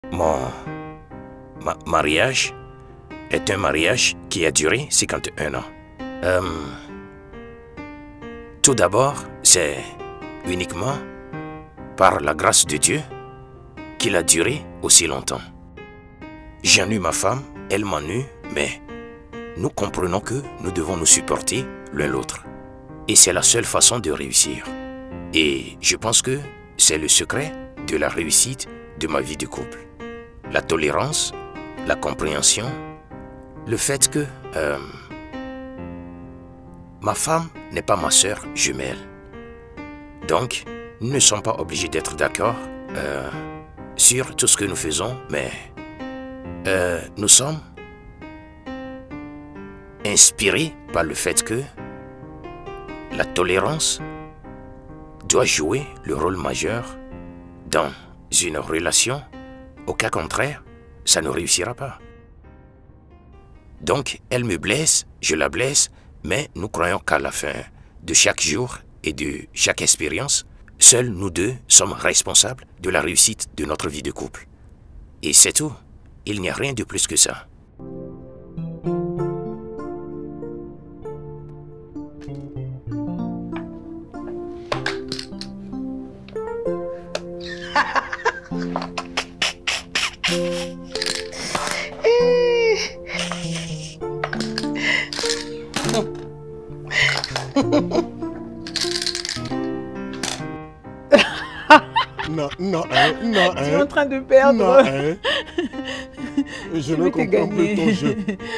Mon mariage est un mariage qui a duré 51 ans. Tout d'abord, c'est uniquement par la grâce de Dieu qu'il a duré aussi longtemps. J'en eu ma femme, elle m'en eut, mais nous comprenons que nous devons nous supporter l'un l'autre. Et c'est la seule façon de réussir. Et je pense que c'est le secret de la réussite de ma vie de couple. La tolérance, la compréhension, le fait que ma femme n'est pas ma sœur jumelle. Donc, nous ne sommes pas obligés d'être d'accord sur tout ce que nous faisons, mais nous sommes inspirés par le fait que la tolérance doit jouer le rôle majeur dans une relation. Au cas contraire, ça ne réussira pas. Donc, elle me blesse, je la blesse, mais nous croyons qu'à la fin de chaque jour et de chaque expérience, seuls nous deux sommes responsables de la réussite de notre vie de couple. Et c'est tout. Il n'y a rien de plus que ça. Non, Tu es en train de perdre. Non, je ne comprends plus ton jeu.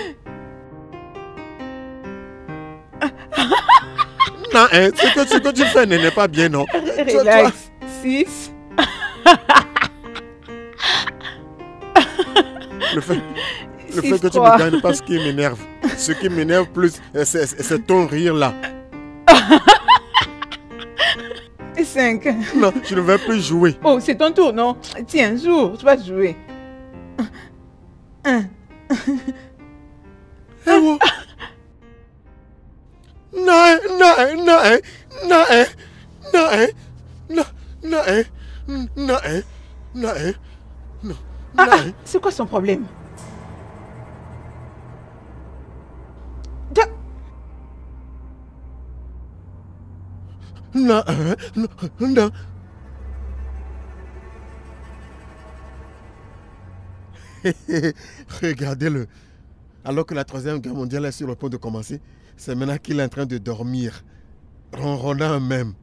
Non, ce que tu fais n'est pas bien, non? Relax, 6. Le fait que tu me gagnes pas ce qui m'énerve. Ce qui m'énerve plus, c'est ton rire là. 5. Non, je ne vais plus jouer. Oh, c'est ton tour, non? Tiens, joue, tu vas jouer. 1. Non. C'est quoi son problème? Non. Regardez-le. Alors que la Troisième Guerre mondiale est sur le point de commencer, c'est maintenant qu'il est en train de dormir, ronronnant même.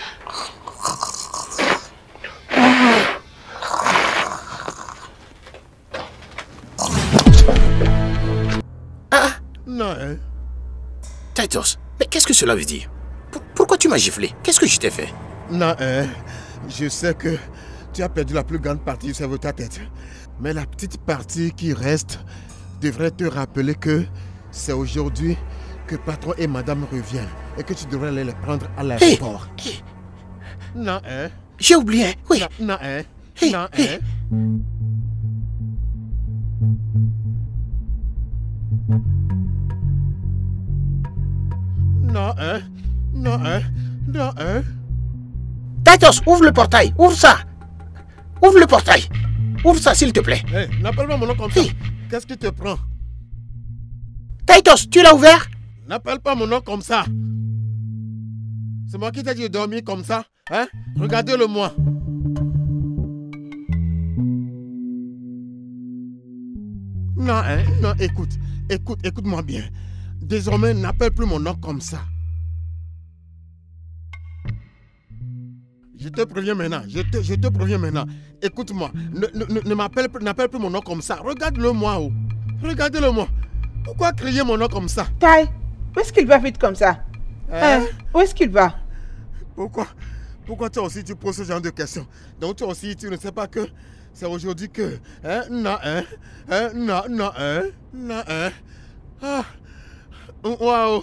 Non, Titus, mais qu'est-ce que cela veut dire? Pourquoi tu m'as giflé? Qu'est-ce que je t'ai fait? Non, je sais que tu as perdu la plus grande partie de ta tête. Mais la petite partie qui reste devrait te rappeler que c'est aujourd'hui que patron et madame reviennent et que tu devrais aller les prendre à l'aéroport. Non, J'ai oublié, oui. Non, Non, Titus, ouvre le portail, ouvre ça. Ouvre le portail. Ouvre ça, s'il te plaît. N'appelle pas mon nom comme ça. Qu'est-ce qui te prend? Titus, tu l'as ouvert? N'appelle pas mon nom comme ça. C'est moi qui t'ai dit de dormir comme ça. Regardez-le moi. Non, écoute-moi bien. Désormais, n'appelle plus mon nom comme ça. Je te préviens maintenant, je te préviens maintenant. Écoute-moi, n'appelle plus mon nom comme ça. Regarde-le moi. Regardez-le moi. Pourquoi crier mon nom comme ça? Tai, où est-ce qu'il va vite comme ça? Où est-ce qu'il va? Pourquoi toi aussi tu poses ce genre de questions? Donc toi aussi tu ne sais pas que c'est aujourd'hui que... Non. Waouh.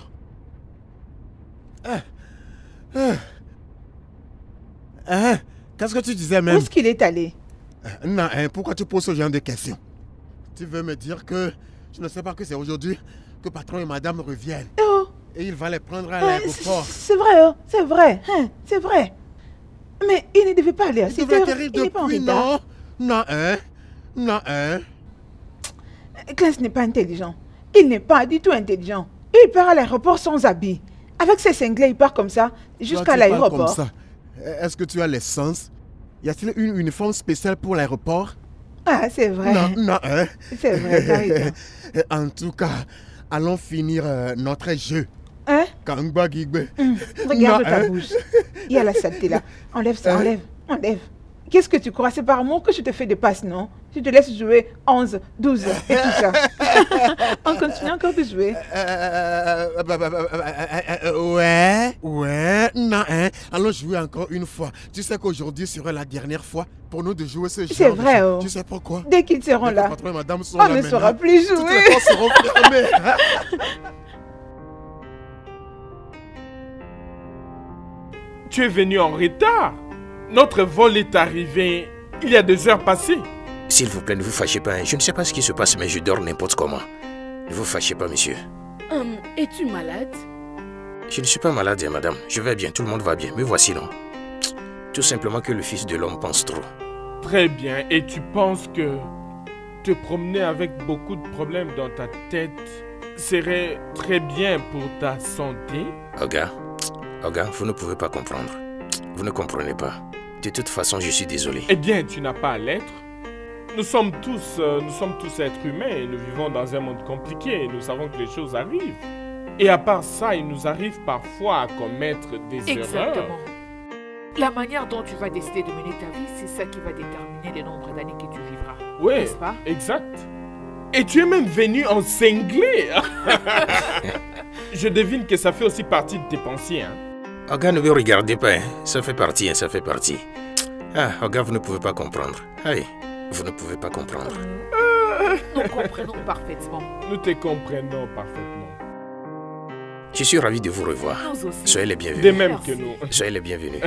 Qu'est-ce que tu disais même? Où est-ce qu'il est allé? Non, pourquoi tu poses ce genre de questions? Tu veux me dire que je ne sais pas que c'est aujourd'hui que patron et madame reviennent. Oh. Et il va les prendre à l'aéroport. C'est vrai, c'est vrai. Mais il ne devait pas aller à cette heure. Il devrait atterrir depuis, non? Non, hein? Clarence n'est pas intelligent. Il n'est pas du tout intelligent. Il part à l'aéroport sans habit. Avec ses cinglés, il part comme ça jusqu'à Toi, tu parles l'aéroport. comme ça. Est-ce que tu as l'essence? Y a-t-il une uniforme spéciale pour l'aéroport? Ah, c'est vrai. Non, non, hein? C'est vrai, t'as raison. En tout cas, allons finir notre jeu. Hein? Kangba Gigbe. Regarde Non, ta hein? bouche. Il y a la saleté là. Enlève ça, enlève, enlève. Qu'est-ce que tu crois? C'est par amour que je te fais des passes, non? Je te laisse jouer 11, 12 et tout ça. On continue encore de jouer. Ouais, non, hein. Allons jouer encore une fois. Tu sais qu'aujourd'hui sera la dernière fois pour nous de jouer ce jeu. C'est vrai, oh. Tu sais pourquoi? Dès qu'ils seront Le là, patron et madame sont on là ne maintenant. saura plus Toutes jouer. les portes seront fermées. Tu es venu en retard. Notre vol est arrivé il y a 2 heures passées. S'il vous plaît, ne vous fâchez pas. Je ne sais pas ce qui se passe, mais je dors n'importe comment. Ne vous fâchez pas, monsieur. Es-tu malade? Je ne suis pas malade, hein, madame. Je vais bien, tout le monde va bien. Me voici, non? Tout simplement que le fils de l'homme pense trop. Très bien. Et tu penses que te promener avec beaucoup de problèmes dans ta tête serait très bien pour ta santé? Oga, vous ne pouvez pas comprendre. Vous ne comprenez pas. De toute façon, je suis désolé. Eh bien, tu n'as pas à l'être. Nous sommes tous êtres humains et nous vivons dans un monde compliqué. Nous savons que les choses arrivent. Et à part ça, il nous arrive parfois à commettre des erreurs. Exactement. La manière dont tu vas décider de mener ta vie, c'est ça qui va déterminer le nombre d'années que tu vivras. Oui, N'est-ce pas? exact. Et tu es même venu en cinglé. Je devine que ça fait aussi partie de tes pensées, hein? Oga, ne me regardez pas, hein. Ça fait partie, hein, ça fait partie. Ah, Oga, vous ne pouvez pas comprendre. Allez, vous ne pouvez pas comprendre. Nous comprenons parfaitement. Nous te comprenons parfaitement. Je suis ravi de vous revoir. Nous aussi. Soyez les De bienvenus. même Merci. que nous. Soyez les bienvenus.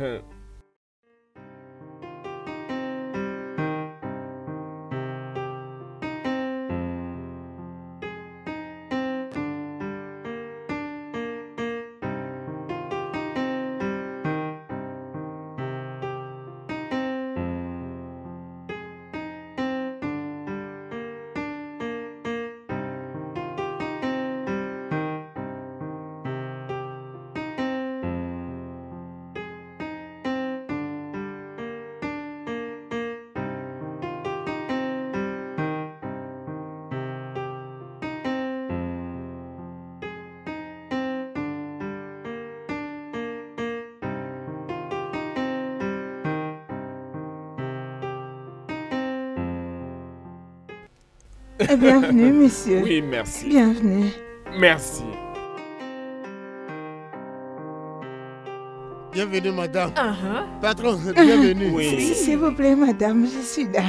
Bienvenue, monsieur. Oui, merci. Bienvenue. Merci. Bienvenue, madame. Uh-huh. Patron, bienvenue. Oui. S'il vous plaît, madame, je suis là.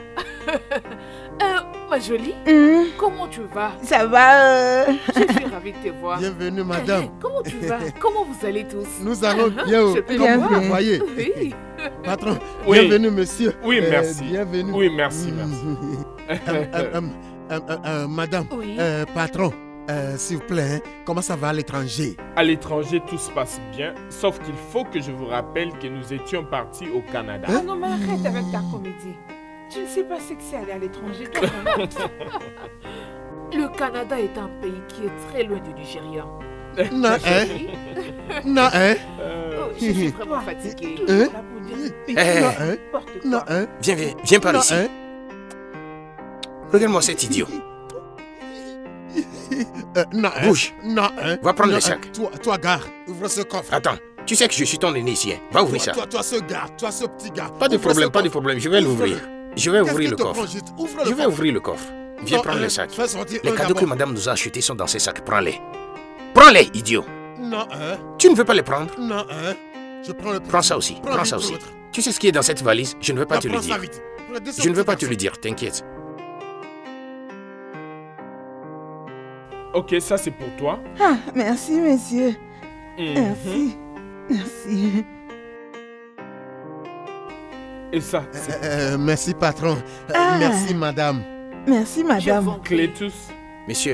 Ma jolie, comment tu vas? Ça va? Je suis ravie de te voir. Bienvenue, madame. Comment tu vas? Comment vous allez tous? Nous allons bien, Je peux comme bien vous voir. le voyez. Oui. Patron, Oui. bienvenue, monsieur. Oui, merci. Bienvenue. Oui, merci, Madame, Oui. patron, s'il vous plaît, hein, comment ça va à l'étranger? À l'étranger, tout se passe bien, sauf qu'il faut que je vous rappelle que nous étions partis au Canada. Ah non, mais arrête avec ta comédie. Tu ne sais pas ce que c'est aller à l'étranger, toi. Le Canada est un pays qui est très loin du Nigeria. Non, hein? Oui. Non, hein? Oh, je suis vraiment fatiguée. Hein? Là pour dire Eh, Non, hein? n'importe quoi. Non, hein? Viens par Non, ici. hein? Regarde-moi cet idiot. Non, hein? Bouge. Non, hein? Va prendre Non, le sac. hein? Toi, gare, ouvre ce coffre. Attends, tu sais que je suis ton aîné ici, hein. Va ouvrir ça. Toi, ce gars, toi, ce petit gars. Pas de Ouvre problème, ce pas de coffre. problème. Je vais l'ouvrir. Je vais Qu'est-ce ouvrir qui le te coffre. prend juste? Ouvre le Je vais coffre. ouvrir le coffre. Viens Non, prendre hein, le sac. fais sortir Les un cadeaux que d'abord. madame nous a achetés sont dans ces sacs. Prends-les. Prends-les, idiot. Non, hein? Tu ne veux pas les prendre? Non, hein? Je prends le Prends ça aussi. Prends vite ça aussi. l'autre. Tu sais ce qui est dans cette valise? Je ne veux pas Non, te le prends ça dire. vite. Descends, Je ne veux petit pas te garçon. le dire, t'inquiète. Ok, ça c'est pour toi. Ah, merci, monsieur. Mhm. Merci. Merci. Et ça, c'est Merci, patron. Ah. Merci, madame. Merci, Je madame. vous en prie. Clétus. Monsieur.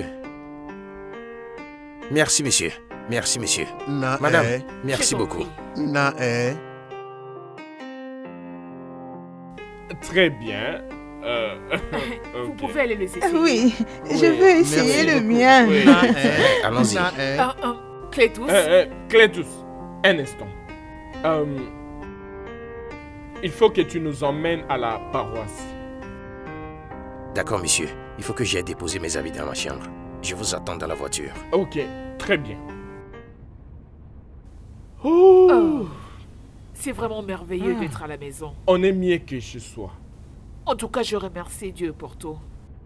Merci, monsieur. Merci, monsieur. Non, Madame, hein? merci Je t'en beaucoup. prie. Non, hein? Très bien. Vous ok. pouvez aller les essayer. Oui, je veux essayer merci le beaucoup. mien. Oui. Allons-y. Clétus, Clétus, un instant. Il faut que tu nous emmènes à la paroisse. D'accord, monsieur. Il faut que j'aille déposer mes habits dans ma chambre. Je vous attends dans la voiture. Ok, très bien. Oh, Oh, c'est vraiment merveilleux d'être à la maison. on est mieux que chez soi. En tout cas, je remercie Dieu pour tout.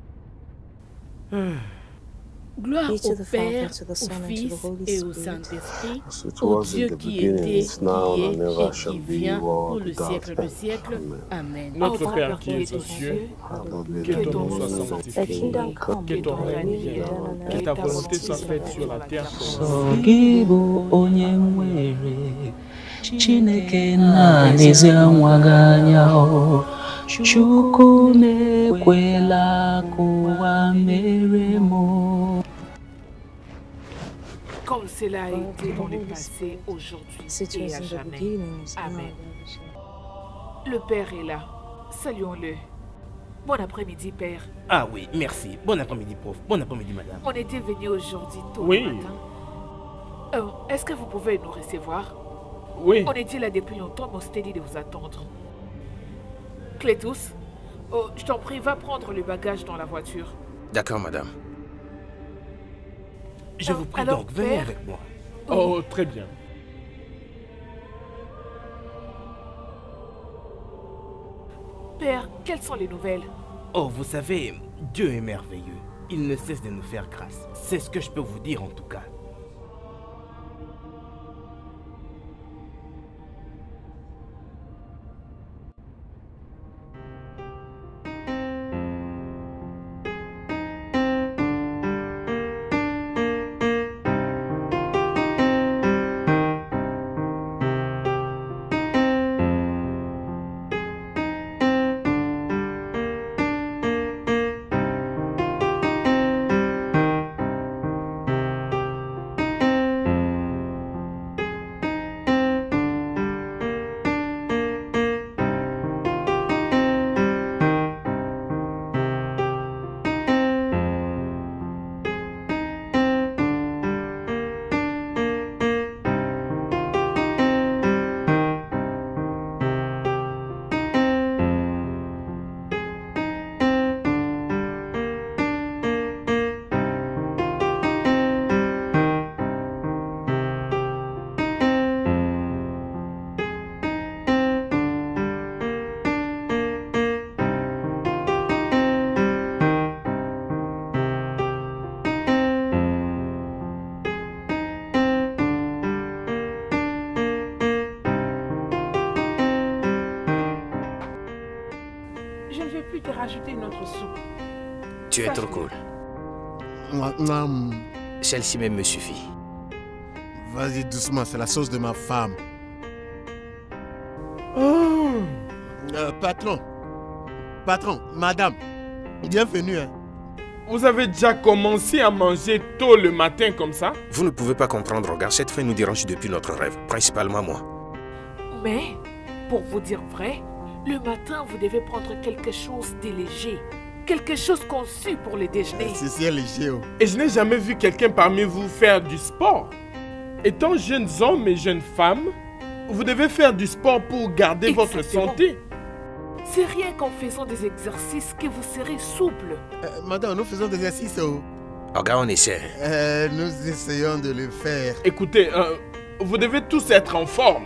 Gloire Be to au the Père, Father, to the au Son, and to Fils the Holy et au Spirit. Saint-Esprit, As it au was Dieu in the qui beginning, était, is now, qui and est never et shall qui be, vient pour world le without siècle end. des siècles. Amen. Amen. Notre Au Père Père qui est aux cieux, Hallowed be que thy ton nom soit name. Thy sanctifié, kingdom come, que ton thy règne will be vienne, done on que earth ta as it volonté is soit in faite heaven. sur la terre comme Sọ gị bụ onye nwere Chineke na-elezi nwa gị anya o Chukwu na-ekwela ka ụwa mere m. Comme cela a été dans le passé, aujourd'hui As it et was à in the jamais. beginning, is now, Amen. and ever shall be. Le Père est là. Saluons-le. Bon après-midi, Père. Ah oui, merci. Bon après-midi, prof. Bon après-midi, madame. On était venu aujourd'hui tôt Oui. le matin. Est-ce que vous pouvez nous recevoir? Oui, On était là depuis longtemps, mais on s'était dit de vous attendre. Clétus, je t'en prie, va prendre le bagage dans la voiture. D'accord, madame. Je vous prie Alors, donc, venez Père. avec moi. oh, très bien. Père, quelles sont les nouvelles? Oh, vous savez, Dieu est merveilleux. Il ne cesse de nous faire grâce. C'est ce que je peux vous dire en tout cas. Je ne vais plus te rajouter une autre soupe. Tu es Ça, trop c'est- cool. Non, Celle-ci même me suffit. vas-y doucement, c'est la sauce de ma femme. Patron, madame, bienvenue. Hein. Vous avez déjà commencé à manger tôt le matin comme ça? Vous ne pouvez pas comprendre, regarde, cette faim nous dérange depuis notre rêve, principalement moi. Mais, pour vous dire vrai, le matin, vous devez prendre quelque chose de léger. Quelque chose conçu pour le déjeuner. C'est léger. Oh. Et je n'ai jamais vu quelqu'un parmi vous faire du sport. Étant jeunes hommes et jeunes femmes, vous devez faire du sport pour garder votre Exactement. santé. C'est rien qu'en faisant des exercices que vous serez souple. Madame, nous faisons des exercices. Oh. Regarde, on essaie. Nous essayons de le faire. Écoutez, vous devez tous être en forme.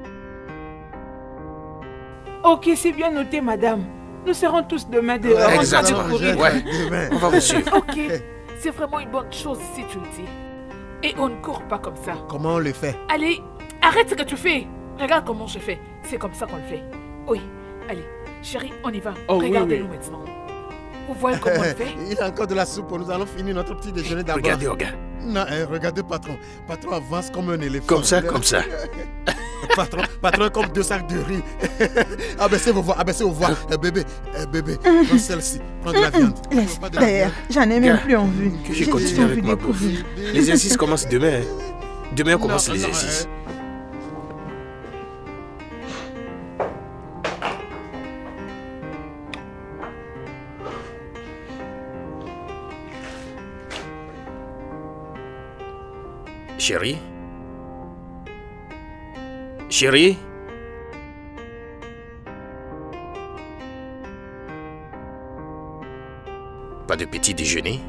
Ok, c'est bien noté, madame. Nous serons tous demain dehors. en train de Exactement. courir. Ouais. Demain. On va vous suivre. Ok, c'est vraiment une bonne chose si tu le dis. Et on ne court pas comme ça. Comment on le fait? Allez, arrête ce que tu fais. Regarde comment je fais. C'est comme ça qu'on le fait. Oui, allez, chérie, on y va. Oh, oui, Regardez-nous oui. maintenant. Vous voyez comment on le fait? Il y a encore de la soupe. Nous allons finir notre petit déjeuner d'abord. Regardez, regarde. Non, regardez, patron. Patron avance comme un éléphant. Comme ça, comme ça. Patron est comme 2 sacs de riz. Abaissez vos voix, abaissez vos voix. Bébé, prends celle-ci. Prends de la viande. Laisse, Pas de la d'ailleurs, viande. j'en ai même plus envie. Que je J'ai continue juste avec envie ma de bouffe. courir. L'exercice commence demain. Demain, on commence Non, l'exercice. Chérie? Chérie? Pas de petit déjeuner?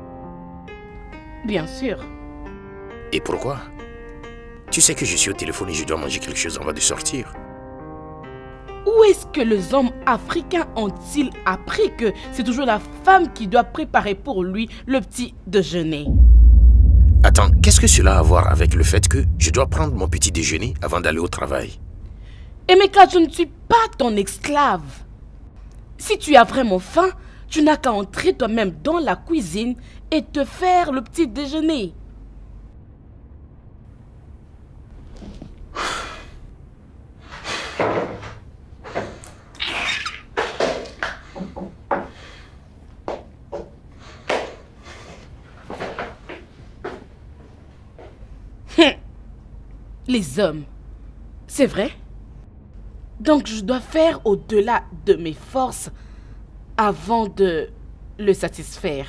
Bien sûr. Et pourquoi? Tu sais que je suis au téléphone et je dois manger quelque chose avant de sortir. Où est-ce que les hommes africains ont-ils appris que c'est toujours la femme qui doit préparer pour lui le petit déjeuner? Attends, qu'est-ce que cela a à voir avec le fait que je dois prendre mon petit déjeuner avant d'aller au travail? Emeka, je ne suis pas ton esclave. Si tu as vraiment faim, tu n'as qu'à entrer toi-même dans la cuisine et te faire le petit déjeuner. Les hommes, c'est vrai? Donc je dois faire au-delà de mes forces avant de le satisfaire.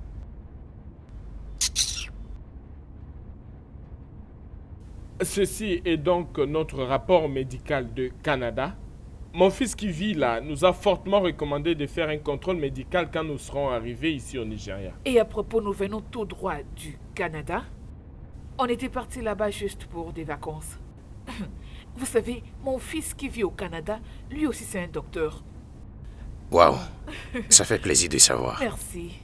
Ceci est donc notre rapport médical de Canada. Mon fils qui vit là nous a fortement recommandé de faire un contrôle médical quand nous serons arrivés ici au Nigeria. Et à propos, nous venons tout droit du Canada. On était parti là-bas juste pour des vacances. Vous savez, mon fils qui vit au Canada, lui aussi c'est un docteur. Waouh, ça fait plaisir de savoir. Merci.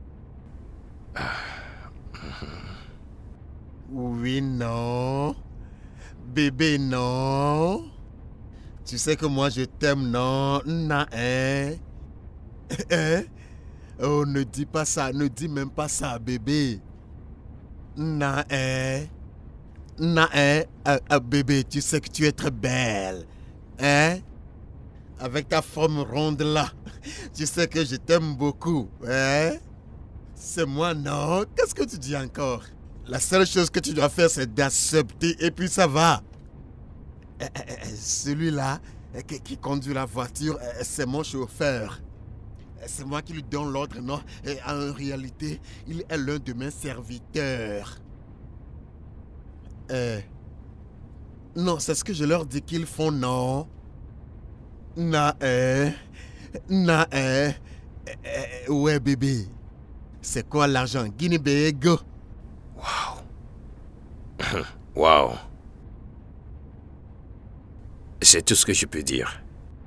Oui, non. Bébé, non. Tu sais que moi je t'aime, non? Non, hein? Hein? Oh, ne dis pas ça, ne dis même pas ça, bébé. Non, hein? Non, hein? Bébé, tu sais que tu es très belle. Hein? Avec ta forme ronde là. Tu sais que je t'aime beaucoup. Hein? C'est moi, non? Qu'est-ce que tu dis encore? La seule chose que tu dois faire, c'est d'accepter et puis ça va. Celui-là qui conduit la voiture, c'est mon chauffeur. C'est moi qui lui donne l'ordre, non? Et en réalité, il est l'un de mes serviteurs. Non, c'est ce que je leur dis qu'ils font, non? Non, non, ouais, bébé. C'est quoi l'argent? Guinea-Bégo. Waouh. Waouh. C'est tout ce que je peux dire.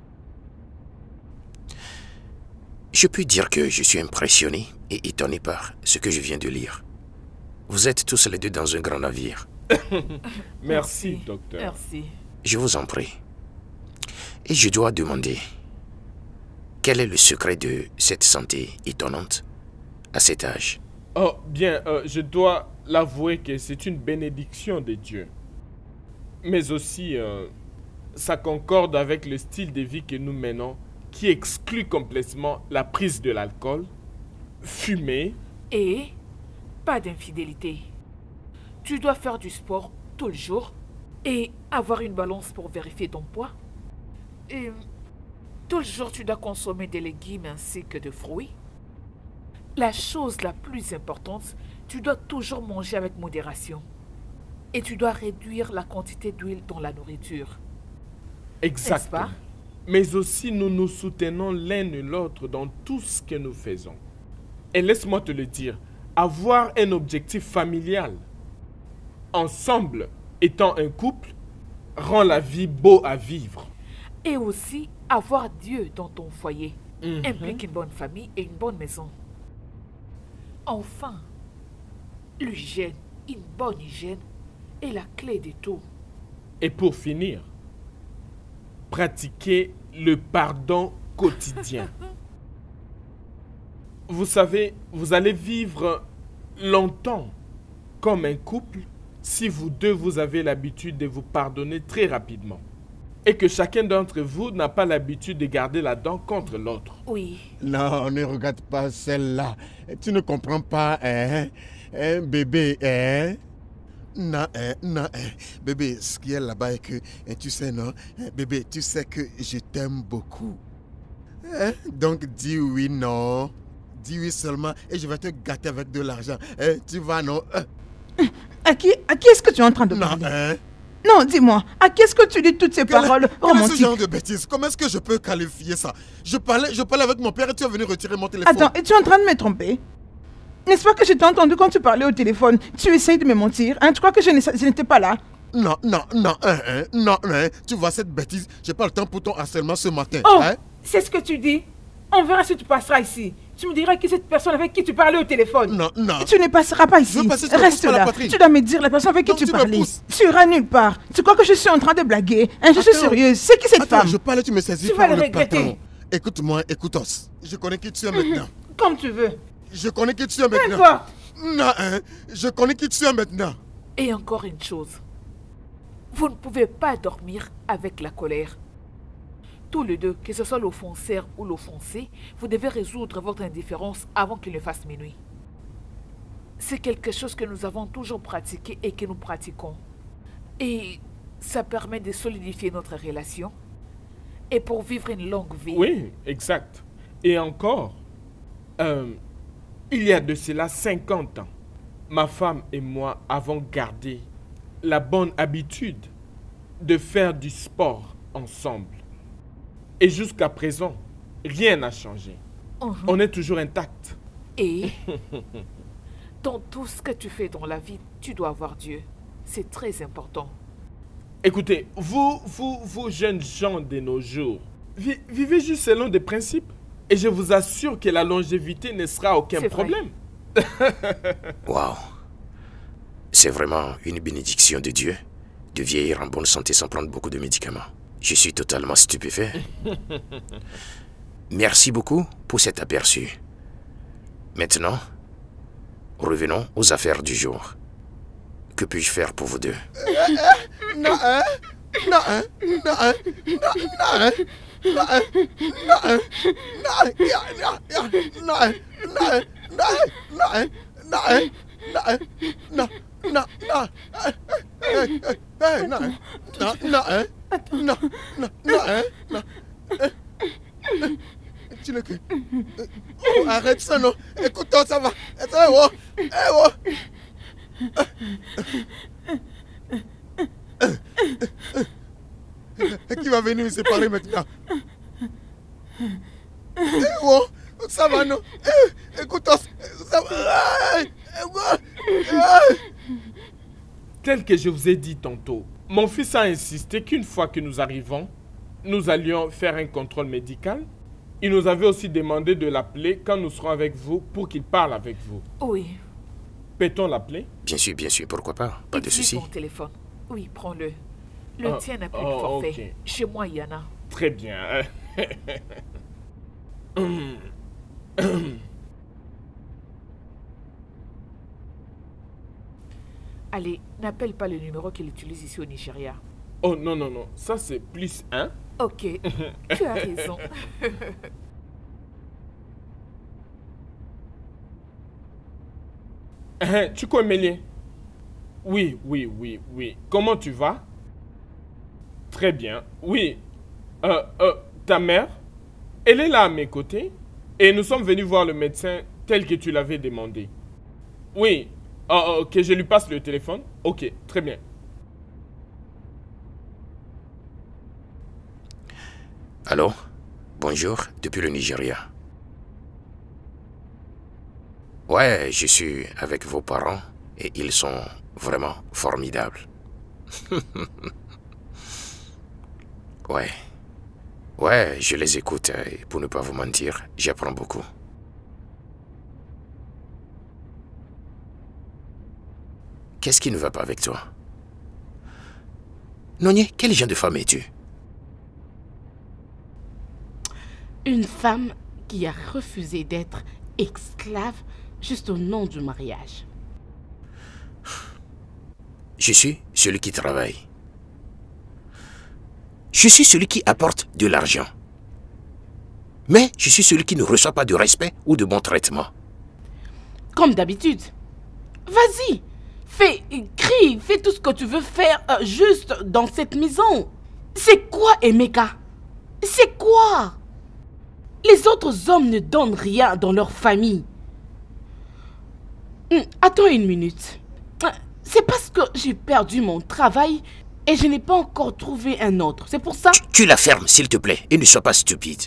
Je peux dire que je suis impressionné et étonné par ce que je viens de lire. Vous êtes tous les deux dans un grand navire. Merci, docteur. Merci. Je vous en prie. Et je dois demander, quel est le secret de cette santé étonnante à cet âge? Oh, bien, je dois l'avouer que c'est une bénédiction de Dieu. Mais aussi, ça concorde avec le style de vie que nous menons, qui exclut complètement la prise de l'alcool, fumer. Et pas d'infidélité. Tu dois faire du sport tout le jour et avoir une balance pour vérifier ton poids. Et tout le jour, tu dois consommer des légumes ainsi que des fruits. La chose la plus importante, tu dois toujours manger avec modération. Et tu dois réduire la quantité d'huile dans la nourriture. Exactement. N'est-ce pas? Mais aussi, nous nous soutenons l'un et l'autre dans tout ce que nous faisons. Et laisse-moi te le dire, avoir un objectif familial, ensemble, étant un couple, rend la vie beau à vivre. Et aussi, avoir Dieu dans ton foyer implique une bonne famille et une bonne maison. Enfin, l'hygiène, une bonne hygiène, est la clé de tout. Et pour finir, pratiquer le pardon quotidien. Vous savez, vous allez vivre longtemps comme un couple si vous deux vous avez l'habitude de vous pardonner très rapidement. Et que chacun d'entre vous n'a pas l'habitude de garder la dent contre l'autre. Oui. Non, ne regarde pas celle-là. Tu ne comprends pas, hein? Bébé, hein? Non, non, bébé, ce qui est là-bas est que, tu sais, non? Bébé, tu sais que je t'aime beaucoup. Donc, dis oui, non? Dis oui seulement et je vais te gâter avec de l'argent. Tu vas, non? À qui est-ce que tu es en train de parler? Non, dis-moi, à qui est-ce que tu dis toutes ces paroles romantiques? Quel est ce genre de bêtises? Comment est-ce que je peux qualifier ça? Je parlais avec mon père et tu es venu retirer mon téléphone. Attends, es-tu en train de me tromper? N'est-ce pas que je t'ai entendu quand tu parlais au téléphone? Tu essayes de me mentir, hein? Tu crois que je n'étais pas là? Non, tu vois cette bêtise, j'ai pas le temps pour ton harcèlement ce matin. Oh, c'est ce que tu dis? On verra si tu passeras ici. Tu me diras qui c'est cette personne avec qui tu parlais au téléphone. Non. Tu ne passeras pas ici. Reste là. Tu dois me dire la personne avec qui tu parlais. Tu iras nulle part. Tu crois que je suis en train de blaguer, hein? Je suis sérieuse. C'est qui cette femme? Je parle, tu me saisis. Tu vas le regretter. Écoute-moi, écoute-os. Je connais qui tu es maintenant. Comme tu veux. Je connais qui tu es maintenant. Peu importe. Non, je connais qui tu es maintenant. Et encore une chose. Vous ne pouvez pas dormir avec la colère. Tous les deux, que ce soit l'offenseur ou l'offensé, vous devez résoudre votre indifférence avant qu'il ne fasse minuit. C'est quelque chose que nous avons toujours pratiqué et que nous pratiquons. Et ça permet de solidifier notre relation et pour vivre une longue vie. Oui, exact. Et encore, il y a de cela 50 ans, ma femme et moi avons gardé la bonne habitude de faire du sport ensemble. Et jusqu'à présent, rien n'a changé. On est toujours intact. Et dans tout ce que tu fais dans la vie, tu dois avoir Dieu. C'est très important. Écoutez, vous jeunes gens de nos jours, vivez juste selon des principes. Et je vous assure que la longévité ne sera aucun problème. Waouh! C'est vraiment une bénédiction de Dieu de vieillir en bonne santé sans prendre beaucoup de médicaments. Je suis totalement stupéfait. Merci beaucoup pour cet aperçu. Maintenant, revenons aux affaires du jour. Que puis-je faire pour vous deux? Arrête ça, non. Écoute-toi, ça va. Qui va venir me séparer maintenant? Ça va, non? Écoute-toi, ça va. Tel que je vous ai dit tantôt, mon fils a insisté qu'une fois que nous arrivons, nous allions faire un contrôle médical. Il nous avait aussi demandé de l'appeler quand nous serons avec vous pour qu'il parle avec vous. Oui. Peut-on l'appeler? Bien sûr, pourquoi pas. Pas de souci. Mon téléphone. Oui, prends-le. Le tien n'a plus de forfait. Okay. Chez moi, il y en a. Très bien. Allez, n'appelle pas le numéro qu'il utilise ici au Nigeria. Oh non. Ça c'est +1. Ok, tu as raison. Tu connais? Oui. Comment tu vas? Très bien. Oui. Ta mère, elle est là à mes côtés. Et nous sommes venus voir le médecin tel que tu l'avais demandé. Oui. Que je lui passe le téléphone? Ok, très bien. Allô? Bonjour, depuis le Nigeria. Ouais, je suis avec vos parents et ils sont vraiment formidables. Ouais, je les écoute et pour ne pas vous mentir, j'apprends beaucoup. Qu'est-ce qui ne va pas avec toi? Nonye, quel genre de femme es-tu? Une femme qui a refusé d'être esclave juste au nom du mariage. Je suis celui qui travaille. Je suis celui qui apporte de l'argent. Mais je suis celui qui ne reçoit pas de respect ou de bon traitement. Comme d'habitude. Vas-y, crie, fais tout ce que tu veux faire juste dans cette maison. C'est quoi, Emeka? C'est quoi? Les autres hommes ne donnent rien dans leur famille. Attends une minute. C'est parce que j'ai perdu mon travail et je n'ai pas encore trouvé un autre. C'est pour ça. Tu la fermes, s'il te plaît, et ne sois pas stupide.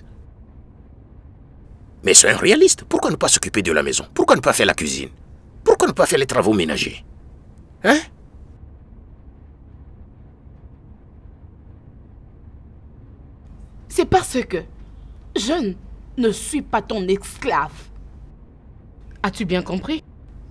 Mais sois réaliste. Pourquoi ne pas s'occuper de la maison? Pourquoi ne pas faire la cuisine? Pourquoi ne pas faire les travaux ménagers? Hein? C'est parce que je ne suis pas ton esclave. As-tu bien compris?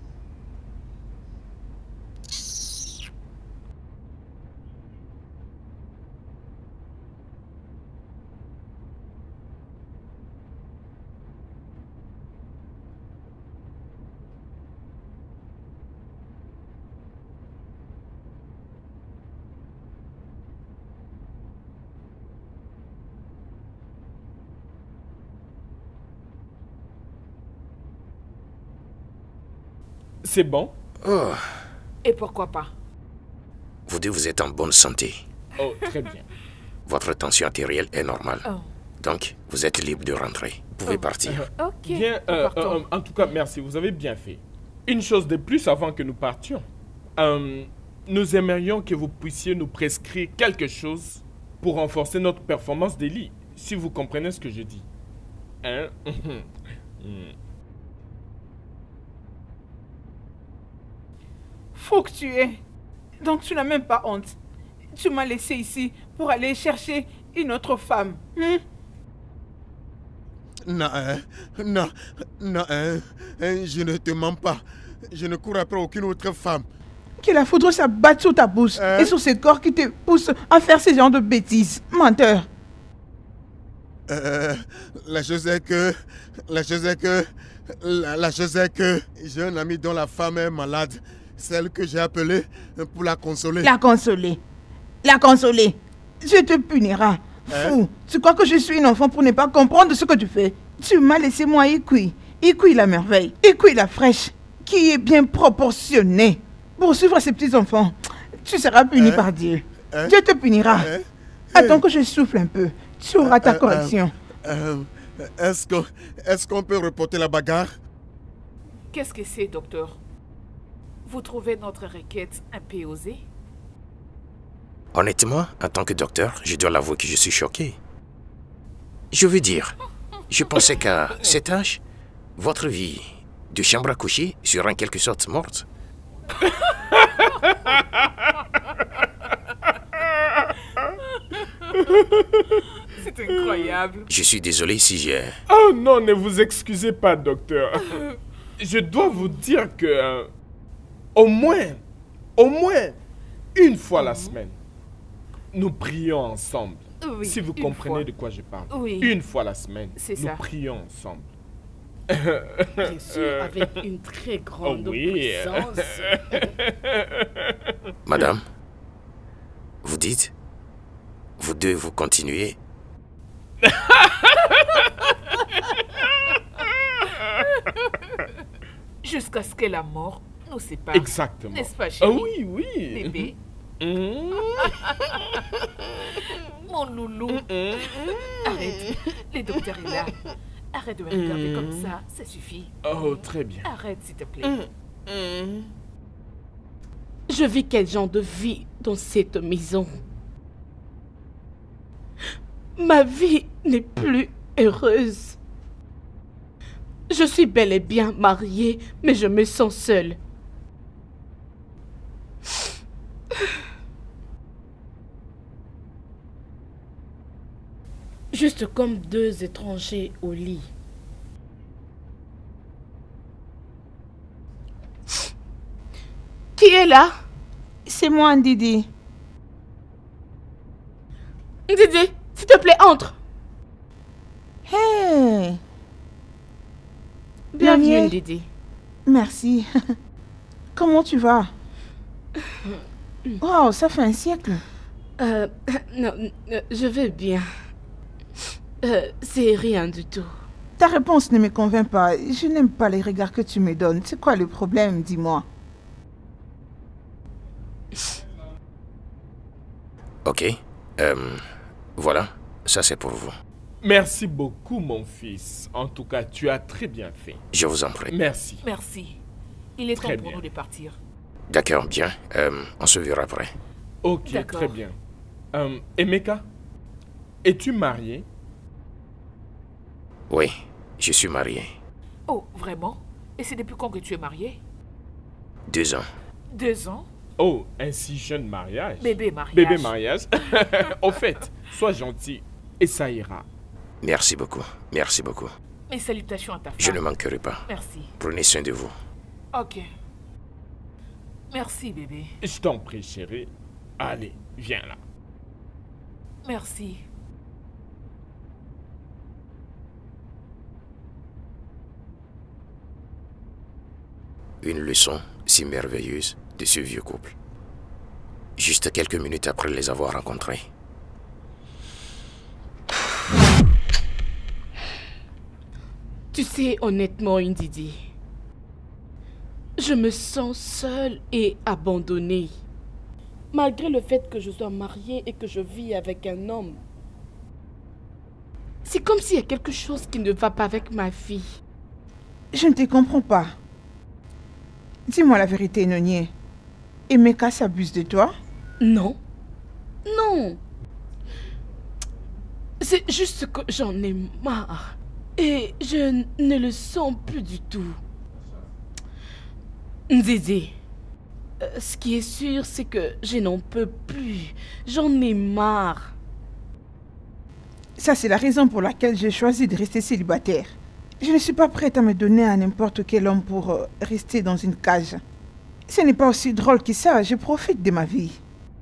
C'est bon? Oh, Et pourquoi pas? vous deux, vous êtes en bonne santé. Oh, très bien. Votre tension artérielle est normale. Oh. Donc, vous êtes libre de rentrer. Vous pouvez partir. Ok. Bien, partons. en tout cas, merci, vous avez bien fait. Une chose de plus avant que nous partions. Nous aimerions que vous puissiez nous prescrire quelque chose pour renforcer notre performance des lits, si vous comprenez ce que je dis. Hein? Fou que tu es. Donc tu n'as même pas honte. Tu m'as laissé ici pour aller chercher une autre femme. Non, je ne te mens pas. Je ne cours après aucune autre femme. Que la foudre s'abatte sur ta bouche et sur ce corps qui te pousse à faire ce genre de bêtises. Menteur. La chose est que j'ai un ami dont la femme est malade. Celle que j'ai appelée pour la consoler. La consoler. La consoler. Dieu te punira. Fou. Tu crois que je suis une enfant pour ne pas comprendre ce que tu fais? Tu m'as laissé moi Ikui. Ikui la merveille. Ikui la fraîche. Qui est bien proportionnée. Pour suivre ces petits enfants. Tu seras puni par Dieu. Dieu te punira. Attends que je souffle un peu. Tu auras ta correction. Est-ce qu'on peut reporter la bagarre? Qu'est-ce que c'est, docteur? Vous trouvez notre requête un peu osée? Honnêtement, en tant que docteur, je dois l'avouer que je suis choqué. Je veux dire, je pensais qu'à cet âge, votre vie de chambre à coucher serait en quelque sorte morte. C'est incroyable. Je suis désolé si j'ai... Oh non, ne vous excusez pas, docteur. Je dois vous dire que... au moins, une fois la semaine, nous prions ensemble. Oui, Si vous une comprenez fois. de quoi je parle. Oui. Une fois la semaine, C'est nous ça. prions ensemble. Bien sûr, avec une très grande oui. puissance. Madame, vous dites, vous deux, vous continuez. Jusqu'à ce que la mort nous sépare. Exactement. N'est-ce pas, Ah chérie? oui, oui. Bébé, Mhm. mon loulou. Arrête. Le docteur est là. Arrête de me regarder comme ça. Ça suffit. Oh, très bien. Arrête, s'il te plaît. Je vis quel genre de vie dans cette maison. Ma vie n'est plus heureuse. Je suis bel et bien mariée, mais je me sens seule. Juste comme deux étrangers au lit. Qui est là? C'est moi, Ndidi. Didi, s'il te plaît, entre. Hey. Bienvenue, Nanier. Didi. Merci. Comment tu vas? Wow, ça fait un siècle. Non, je vais bien. C'est rien du tout. Ta réponse ne me convainc pas. Je n'aime pas les regards que tu me donnes. C'est quoi le problème, dis-moi? Ok. Voilà, ça c'est pour vous. Merci beaucoup, mon fils. En tout cas, tu as très bien fait. Je vous en prie. Merci. Merci. Il est Très temps pour bien. nous de partir. D'accord, bien. On se verra après. Ok, D'accord. très bien. Emeka, es-tu marié? Oui, je suis marié. Oh, vraiment? Et c'est depuis quand que tu es marié? 2 ans. 2 ans? Oh, un si jeune mariage. Bébé mariage. Bébé mariage. Au fait, sois gentil et ça ira. Merci beaucoup. Merci beaucoup. Mes salutations à ta femme. Je ne manquerai pas. Merci. Prenez soin de vous. Ok. Merci, bébé. Je t'en prie, chérie. Allez, viens là. Merci. Une leçon si merveilleuse de ce vieux couple. Juste quelques minutes après les avoir rencontrés. Tu sais, honnêtement, Ndidi, je me sens seule et abandonnée. Malgré le fait que je sois mariée et que je vis avec un homme. C'est comme s'il y a quelque chose qui ne va pas avec ma fille. Je ne te comprends pas. Dis-moi la vérité, Nonier. Emeka s'abuse de toi? Non. Non. C'est juste que j'en ai marre. Et je ne le sens plus du tout. Ndidi, ce qui est sûr, c'est que je n'en peux plus. J'en ai marre. Ça, c'est la raison pour laquelle j'ai choisi de rester célibataire. Je ne suis pas prête à me donner à n'importe quel homme pour rester dans une cage. Ce n'est pas aussi drôle que ça, je profite de ma vie.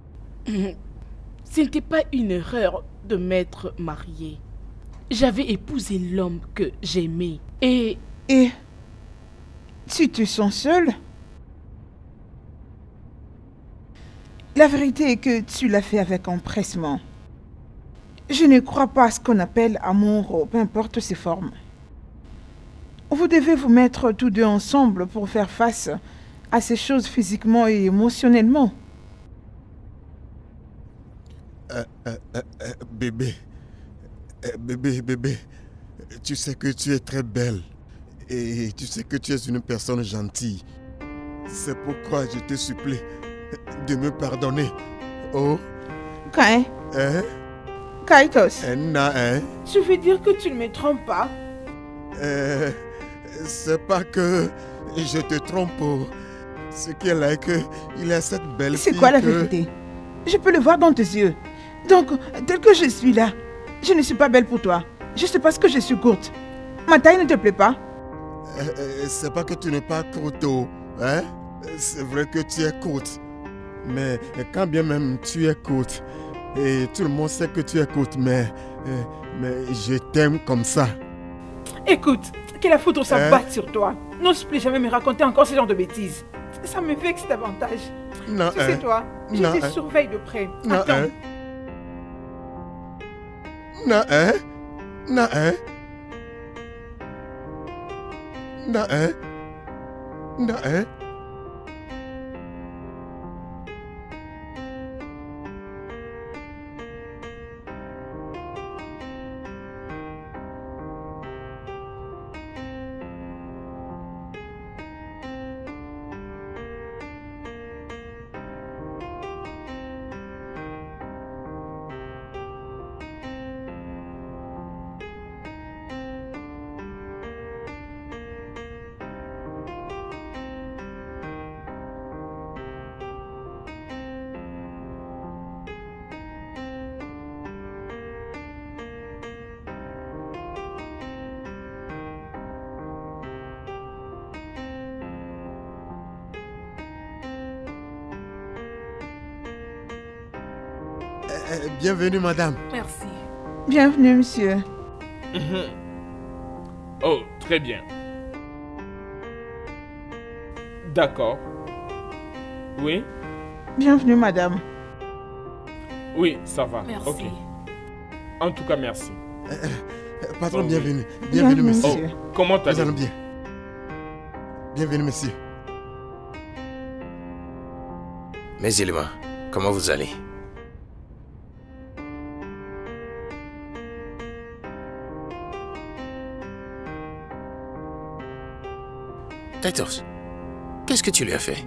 Ce n'était pas une erreur de m'être mariée. J'avais épousé l'homme que j'aimais. Et Et tu te sens seule? La vérité est que tu l'as fait avec empressement. Je ne crois pas à ce qu'on appelle amour, peu importe ses formes. Vous devez vous mettre tous deux ensemble pour faire face à ces choses physiquement et émotionnellement. Bébé, bébé, tu sais que tu es très belle et tu sais que tu es une personne gentille. C'est pourquoi je te supplie de me pardonner. Oh, Kain, hein, Kaitos, hein, tu veux dire que tu ne me trompes pas? c'est pas que je te trompe. Ce qui est là est que il y a cette belle fille. C'est quoi la que- vérité? Je peux le voir dans tes yeux. Donc, tel que je suis là, je ne suis pas belle pour toi. Juste parce que je suis courte. Ma taille ne te plaît pas? C'est pas que tu n'es pas courte, hein? C'est vrai que tu es courte. Mais quand bien même tu es courte, et tout le monde sait que tu es courte, mais je t'aime comme ça. Écoute, que la foudre Hein? s'abatte sur toi. N'ose plus jamais me raconter encore ce genre de bêtises. Ça me vexe davantage. Non, Tu sais toi, je Non, te surveille de près. Non, Attends. hein? Non, hein? Non, hein? Non, hein? Non, hein? Bienvenue, madame. Merci. Bienvenue, monsieur. Oh, très bien. D'accord. Oui? Bienvenue, madame. Oui, ça va. Merci. Ok. En tout cas, merci. Patron, Oh, oui. bienvenue. Bienvenue, monsieur. monsieur. Comment Nous allons allez-vous? bien. Bienvenue, monsieur. Mais Elima, comment vous allez? Titus, Qu'est-ce que tu lui as fait?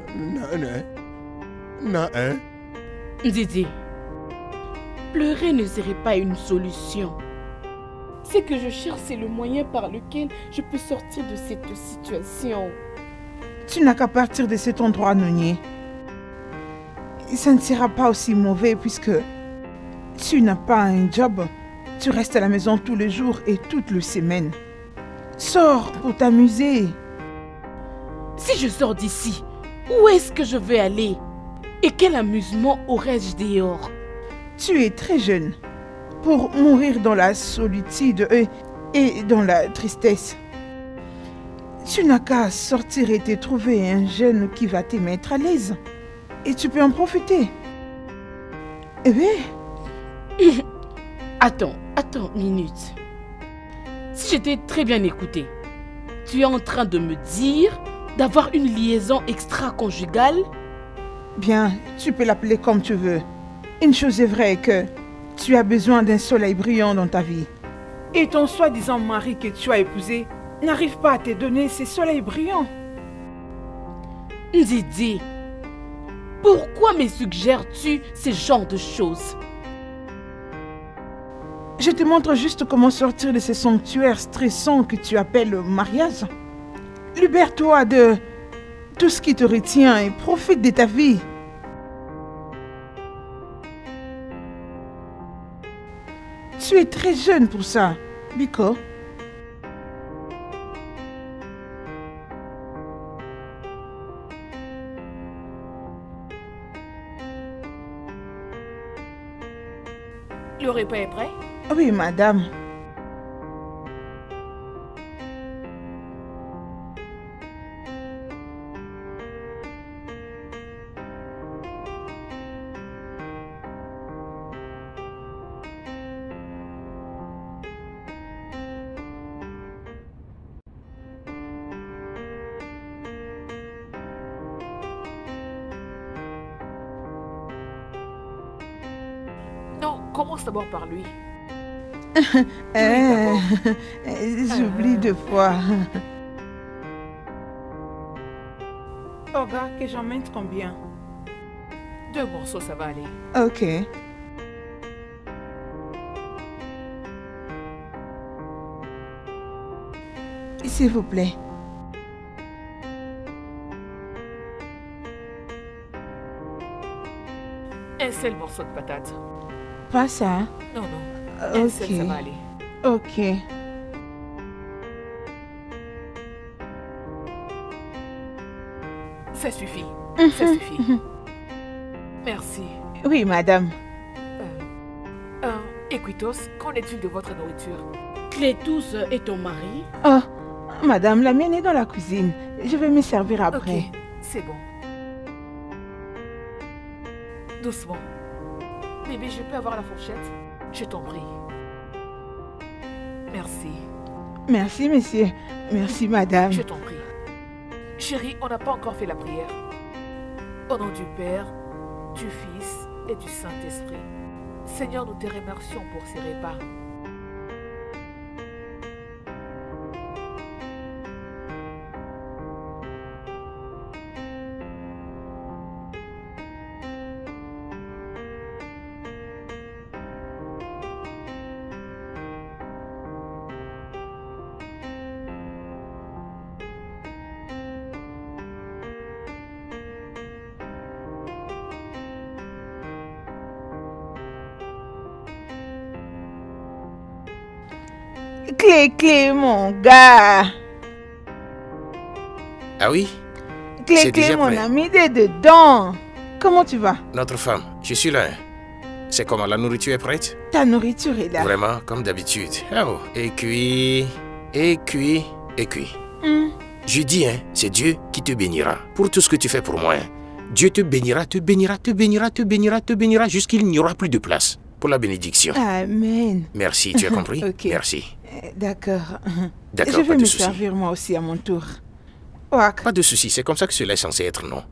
Non, hein? Didi, pleurer ne serait pas une solution. Ce que je cherche, c'est le moyen par lequel je peux sortir de cette situation. Tu n'as qu'à partir de cet endroit, Nonier. Ça ne sera pas aussi mauvais puisque tu n'as pas un job. Tu restes à la maison tous les jours et toutes les semaines. Sors pour t'amuser. Si je sors d'ici, où est-ce que je vais aller? Et quel amusement aurais-je dehors? Tu es très jeune pour mourir dans la solitude et dans la tristesse. Tu n'as qu'à sortir et te trouver un jeune qui va te mettre à l'aise. Et tu peux en profiter. Eh bien... Attends une minute. Si j'étais très bien écoutée, tu es en train de me dire d'avoir une liaison extra-conjugale? Bien, tu peux l'appeler comme tu veux. Une chose est vraie que tu as besoin d'un soleil brillant dans ta vie. Et ton soi-disant mari que tu as épousé n'arrive pas à te donner ces soleils brillants. Didi, pourquoi me suggères-tu ce genre de choses? Je te montre juste comment sortir de ces sanctuaires stressants que tu appelles le mariage. Libère-toi de tout ce qui te retient et profite de ta vie. Tu es très jeune pour ça, Biko. Le repas est prêt? Oui, madame. Non, commence d'abord par lui. J'oublie deux fois. Oh gars, que j'en mette combien? 2 morceaux, ça va aller. Ok. S'il vous plaît. Un seul morceau de patate. Pas ça. Non, non. Un seul, ça va aller. Ok. Ça suffit. Ça suffit. Merci. Oui, madame. Equitos, qu'en est-il de votre nourriture? Clétus et ton mari? Oh, madame, la mienne est dans la cuisine. Je vais me servir après. Ok, c'est bon. Doucement. Bébé, je peux avoir la fourchette? Je t'en prie. Merci. Merci, monsieur. Merci, madame. Je t'en prie. Chérie, on n'a pas encore fait la prière. Au nom du Père, du Fils et du Saint-Esprit. Seigneur, nous te remercions pour ces repas. Clé, mon gars. Ah oui? Clé, déjà mon prêt. ami, t'es dedans. Comment tu vas? Notre femme, je suis là. C'est comment, la nourriture est prête? Ta nourriture est là. Vraiment, comme d'habitude. Oh, et cuit, et cuit, et cuit. Je dis, hein, c'est Dieu qui te bénira pour tout ce que tu fais pour moi. Hein. Dieu te bénira, te bénira, te bénira, te bénira, te bénira, jusqu'il n'y aura plus de place pour la bénédiction. Amen. Merci, tu as compris? Ok. Merci. D'accord. D'accord, Je vais pas de me souci. servir moi aussi à mon tour. Ouak. Pas de souci, c'est comme ça que cela est censé être, non?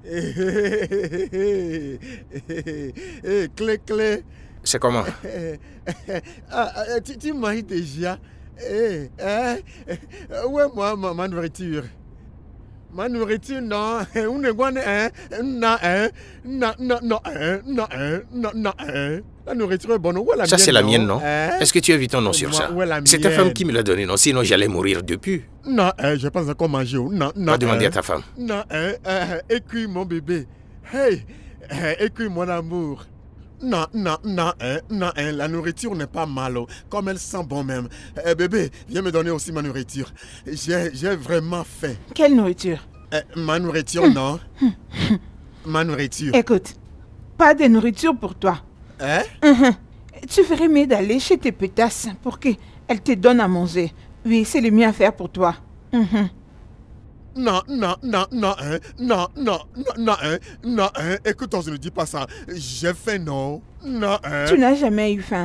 Clé. C'est comment? Tu m'as dit déjà. Ouais, moi, ma nourriture. Ma nourriture, non. Non. La nourriture est bonne. Ouais, la ça, mienne, c'est la mienne, non? Hein? Est-ce que tu as vu ton nom sur ça? Ouais, la c'est ta mienne. femme qui me l'a donné, non? Sinon, j'allais mourir depuis. Non, je pense encore manger. Non. Va demander à ta femme. Non, écuit mon bébé. Hey, écuit mon amour. Non, la nourriture n'est pas mal, comme elle sent bon même. Bébé, viens me donner aussi ma nourriture. J'ai vraiment faim. Quelle nourriture? Ma nourriture, non. Ma nourriture. Écoute, pas de nourriture pour toi. Hein? Tu ferais mieux d'aller chez tes pétasses pour qu'elles te donnent à manger. Oui, c'est le mieux à faire pour toi. Non, écoute, je ne dis pas ça. J'ai faim, non. Non, Tu n'as jamais eu faim.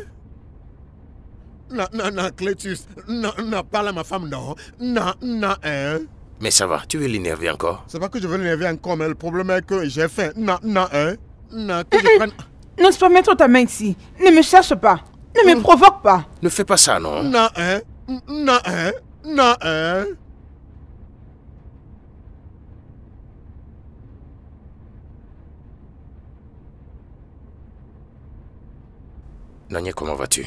Non, Clétus. Non, parle à ma femme, non. Non, Mais ça va, tu veux l'énerver encore? C'est pas que je veux l'énerver encore, mais le problème est que j'ai faim. Non, que je prenne... N'ose pas mettre ta main ici. Ne me cherche pas. Ne me provoque pas. Ne fais pas ça, non? Non. Nanya, comment vas-tu?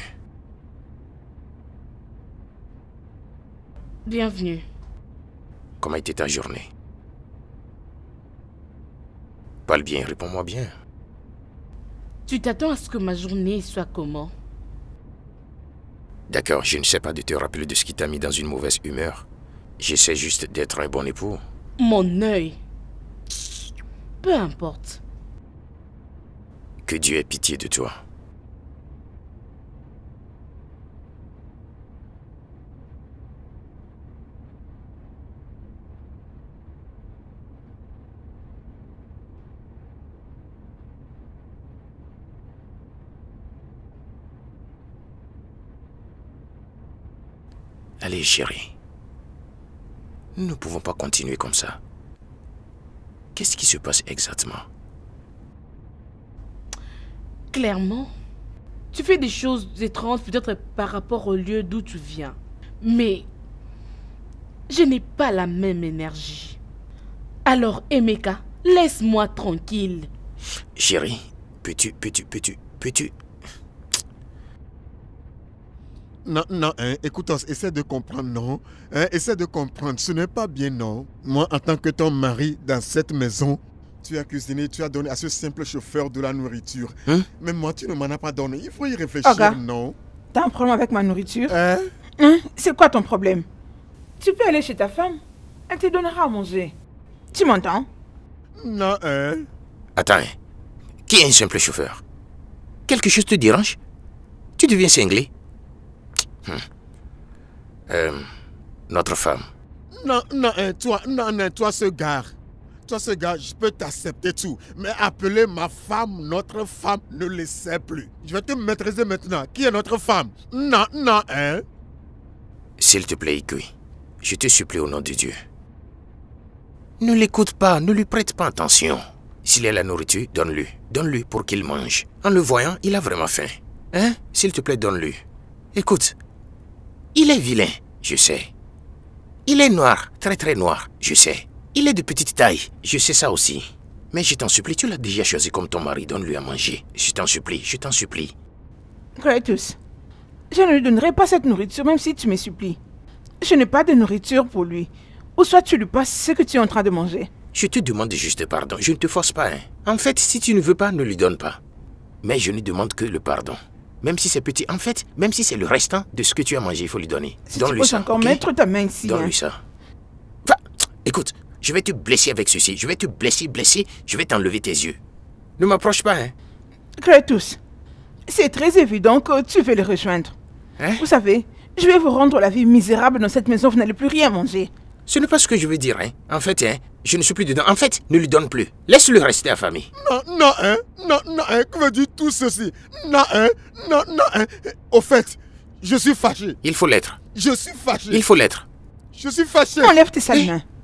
Bienvenue. Comment était ta journée? Parle bien, réponds-moi bien. Tu t'attends à ce que ma journée soit comment? D'accord, je ne sais pas de te rappeler de ce qui t'a mis dans une mauvaise humeur. J'essaie juste d'être un bon époux. Mon œil. Peu importe. Que Dieu ait pitié de toi. Allez, chérie. Nous ne pouvons pas continuer comme ça. Qu'est-ce qui se passe exactement? Clairement, tu fais des choses étranges peut-être par rapport au lieu d'où tu viens. Mais je n'ai pas la même énergie. Alors, Emeka, laisse-moi tranquille. Chérie, peux-tu... Non, écoute, essaie de comprendre, non. Essaie de comprendre, ce n'est pas bien, non. Moi, en tant que ton mari dans cette maison, tu as cuisiné, tu as donné à ce simple chauffeur de la nourriture. Mais moi, tu ne m'en as pas donné. Il faut y réfléchir, Oga, non. T'as un problème avec ma nourriture? C'est quoi ton problème? Tu peux aller chez ta femme. Elle te donnera à manger. Tu m'entends? Non, Attends, qui est un simple chauffeur? Quelque chose te dérange? Tu deviens cinglé? Notre femme. Non, toi, ce gars. Toi, ce gars, je peux t'accepter tout. Mais appeler ma femme, notre femme, ne le sait plus. Je vais te maîtriser maintenant. Qui est notre femme? Non, S'il te plaît, Ikui, je te supplie au nom de Dieu. Ne l'écoute pas, ne lui prête pas attention. S'il a la nourriture, donne-lui. Donne-lui pour qu'il mange. En le voyant, il a vraiment faim. S'il te plaît, donne-lui. Écoute, il est vilain, je sais. Il est noir, très très noir, je sais. Il est de petite taille, je sais ça aussi. Mais je t'en supplie, tu l'as déjà choisi comme ton mari, donne-lui à manger. Je t'en supplie. Kratos, je ne lui donnerai pas cette nourriture même si tu me supplies. Je n'ai pas de nourriture pour lui. Ou soit tu lui passes ce que tu es en train de manger. Je te demande juste pardon, je ne te force pas. En fait, si tu ne veux pas, ne lui donne pas. Mais je ne demande que le pardon. Même si c'est petit, en fait, même si c'est le restant de ce que tu as mangé, il faut lui donner. Si tu peux encore mettre ta main ici. Donne-lui ça. Va, écoute, je vais te blesser avec ceci. Je vais te blesser. Je vais t'enlever tes yeux. Ne m'approche pas, Kratos, c'est très évident que tu veux le rejoindre. Vous savez, je vais vous rendre la vie misérable dans cette maison, vous n'allez plus rien manger. Ce n'est pas ce que je veux dire, En fait, je ne suis plus dedans. En fait, ne lui donne plus. Laisse-le rester à famille. Non, que veut dire tout ceci? Non. Au fait, je suis fâché. Il faut l'être. Je suis fâché. Il faut l'être. Je suis fâché. Enlève tes sales mains.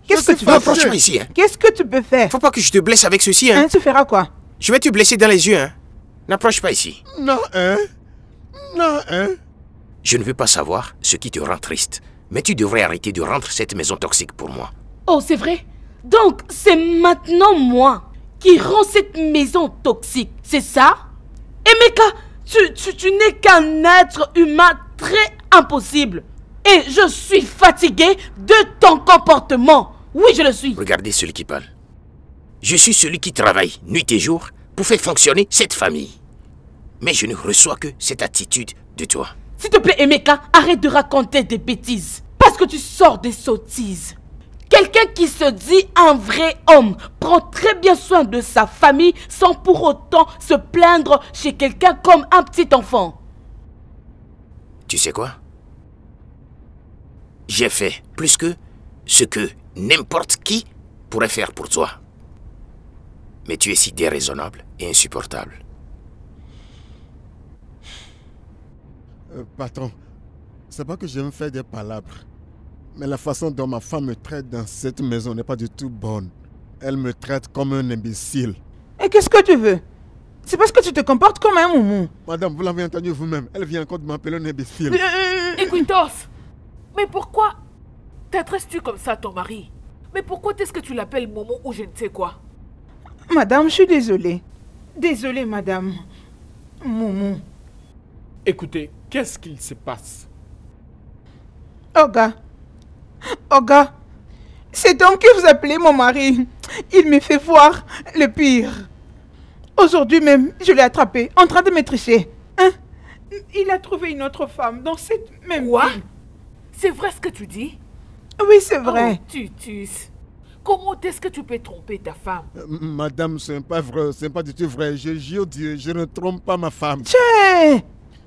Qu'est-ce que tu Pas veux approche-moi ici, hein. Qu'est-ce que tu peux faire? Faut pas que je te blesse avec ceci, hein. Hein, tu feras quoi? Je vais te blesser dans les yeux, hein. N'approche pas ici. Non, hein? Non, hein? Je ne veux pas savoir ce qui te rend triste, mais tu devrais arrêter de rendre cette maison toxique pour moi. Oh, c'est vrai? Donc, c'est maintenant moi qui rends cette maison toxique, c'est ça? Emeka, tu n'es qu'un être humain très impossible. Et je suis fatiguée de ton comportement. Oui, je le suis. Regardez celui qui parle. Je suis celui qui travaille nuit et jour pour faire fonctionner cette famille. Mais je ne reçois que cette attitude de toi. S'il te plaît, Emeka, arrête de raconter des bêtises. Parce que tu sors des sottises. Quelqu'un qui se dit un vrai homme prend très bien soin de sa famille sans pour autant se plaindre chez quelqu'un comme un petit enfant. Tu sais quoi? J'ai fait plus que ce que n'importe qui pourrait faire pour toi. Mais tu es si déraisonnable et insupportable. Patron, c'est pas que j'aime faire des palabres. Mais la façon dont ma femme me traite dans cette maison n'est pas du tout bonne. Elle me traite comme un imbécile. Et qu'est-ce que tu veux? C'est parce que tu te comportes comme un moumou. Madame, vous l'avez entendu vous-même. Elle vient encore de m'appeler un imbécile. Équitos, mais pourquoi t'adresses-tu comme ça à ton mari? Mais pourquoi est-ce que tu l'appelles Momo ou je ne sais quoi? Madame, je suis désolée. Désolée, madame. Moumou. Écoutez, qu'est-ce qu'il se passe? Oga. Oga. C'est donc que vous appelez mon mari. Il me fait voir le pire. Aujourd'hui même, je l'ai attrapé en train de me tricher. Hein? Il a trouvé une autre femme dans cette même Quoi? ville. C'est vrai ce que tu dis? Oui, c'est vrai. Oh, Tutus. Comment est-ce que tu peux tromper ta femme? Madame, ce n'est pas vrai, ce n'est pas du tout vrai. Je jure Dieu, je ne trompe pas ma femme. Tchè!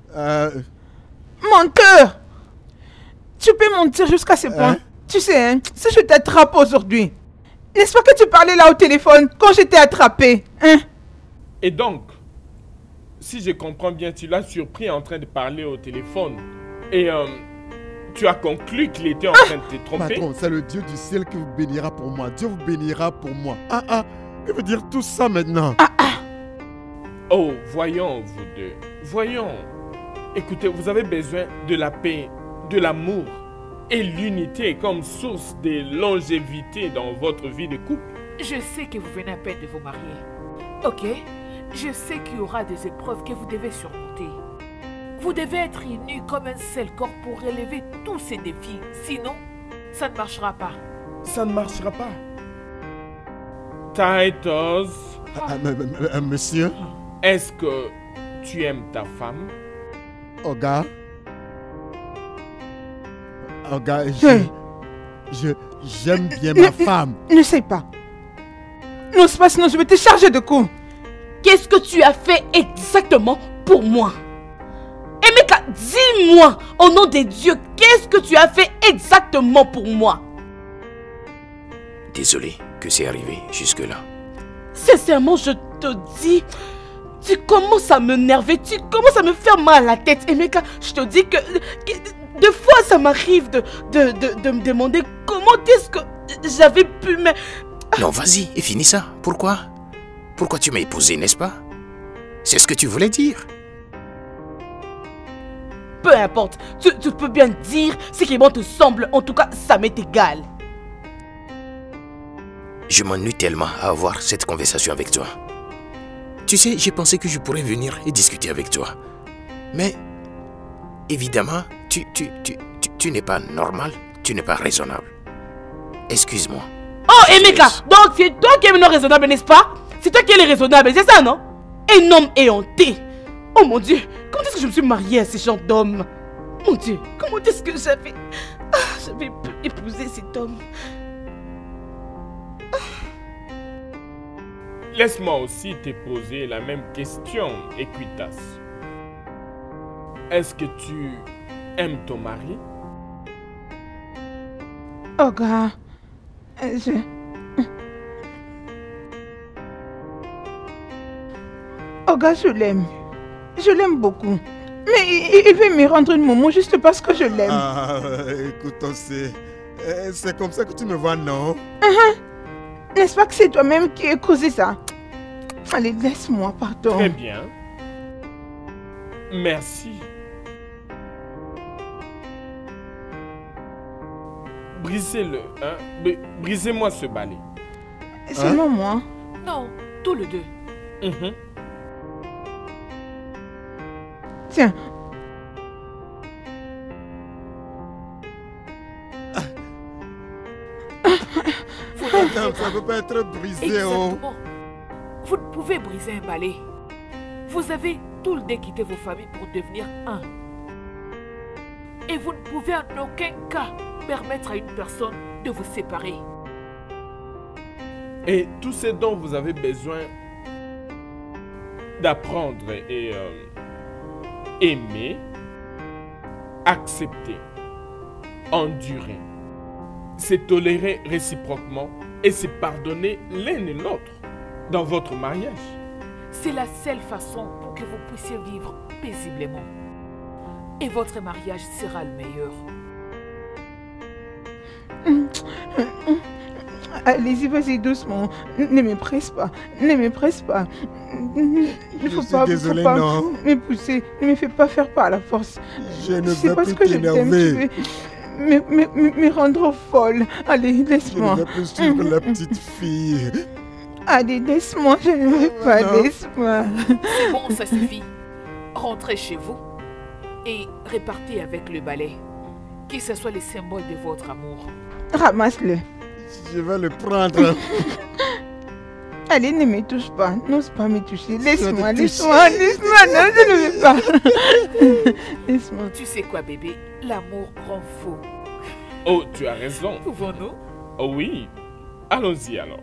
Menteur! Tu peux mentir jusqu'à ce point. Hein? Tu sais, hein, si je t'attrape aujourd'hui, n'est-ce pas que tu parlais là au téléphone quand je t'ai attrapé? Hein? Et donc, si je comprends bien, tu l'as surpris en train de parler au téléphone. Et tu as conclu qu'il était en train de te tromper? Patron, c'est le Dieu du ciel qui vous bénira pour moi. Dieu vous bénira pour moi. Que veut dire tout ça maintenant? Oh, voyons, vous deux. Voyons. Écoutez, vous avez besoin de la paix, de l'amour et l'unité comme source de longévité dans votre vie de couple. Je sais que vous venez à peine de vous marier. Ok? Je sais qu'il y aura des épreuves que vous devez surmonter. Vous devez être unis comme un seul corps pour relever tous ces défis. Sinon, ça ne marchera pas. Ça ne marchera pas. Titus, Monsieur, est-ce que tu aimes ta femme? Oga, j'aime bien ma femme. Ne sais pas. Non, c'est pas sinon je vais te charger de coups. Qu'est-ce que tu as fait exactement pour moi? Emeka, dis-moi, au nom des dieux, qu'est-ce que tu as fait exactement pour moi? Désolé que c'est arrivé jusque-là. Sincèrement, je te dis, tu commences à m'énerver, tu commences à me faire mal à la tête. Emeka, je te dis que des fois ça m'arrive de me demander comment est-ce que j'avais pu me... Non, vas-y et finis ça. Pourquoi? Pourquoi tu m'as épousé, n'est-ce pas? C'est ce que tu voulais dire. Peu importe, tu peux bien dire ce qui bon te semble, en tout cas ça m'est égal. Je m'ennuie tellement à avoir cette conversation avec toi. Tu sais, j'ai pensé que je pourrais venir et discuter avec toi. Mais, évidemment, tu n'es pas normal, tu n'es pas raisonnable. Excuse-moi. Oh, Emeka, donc c'est toi qui es non raisonnable, n'est-ce pas? C'est toi qui es raisonnable, c'est ça, non? Un homme éhonté. Oh mon Dieu, comment est-ce que je me suis mariée à ce genre d'homme? Mon Dieu, comment est-ce que j'avais pu épouser cet homme? Laisse-moi aussi te poser la même question, Equitas. Est-ce que tu aimes ton mari? Oga, Oga, je l'aime. Je l'aime beaucoup. Mais il veut me rendre une maman juste parce que je l'aime. Écoute, C'est comme ça que tu me vois, non? N'est-ce pas que c'est toi-même qui as causé ça? Allez, laisse-moi, pardon. Très bien. Merci. Brisez-le, hein? Brisez-moi ce balai. Seulement moi. Non, tous les deux. Tiens. Madame, ça ne peut pas être brisé. Exactement. Vous ne pouvez briser un balai. Vous avez tout le temps quitté vos familles pour devenir un. Et vous ne pouvez en aucun cas permettre à une personne de vous séparer. Et tout ce dont vous avez besoin d'apprendre et aimer, accepter, endurer, c'est tolérer réciproquement et se pardonner l'un et l'autre dans votre mariage. C'est la seule façon pour que vous puissiez vivre paisiblement. Et votre mariage sera le meilleur. Allez-y, vas-y doucement. Ne me presse pas. Ne me presse pas. Il faut pas me pousser. Ne me fais pas faire par la force. Je ne veux plus t'énerver. Me rendre folle. Allez, laisse-moi. Je ne veux plus suivre la petite fille. Allez, laisse-moi. Je ne veux pas. Laisse-moi. C'est bon, ça suffit. Rentrez chez vous et répartez avec le balai. Que ce soit le symbole de votre amour. Ramasse-le. Je vais le prendre. Allez, ne me touche pas. N'ose pas me toucher. Laisse-moi, laisse-moi, laisse-moi. Non, je ne veux pas. Laisse-moi. Tu sais quoi, bébé? L'amour rend fou. Oh, tu as raison. Pouvons-nous? Oh oui. Allons-y alors.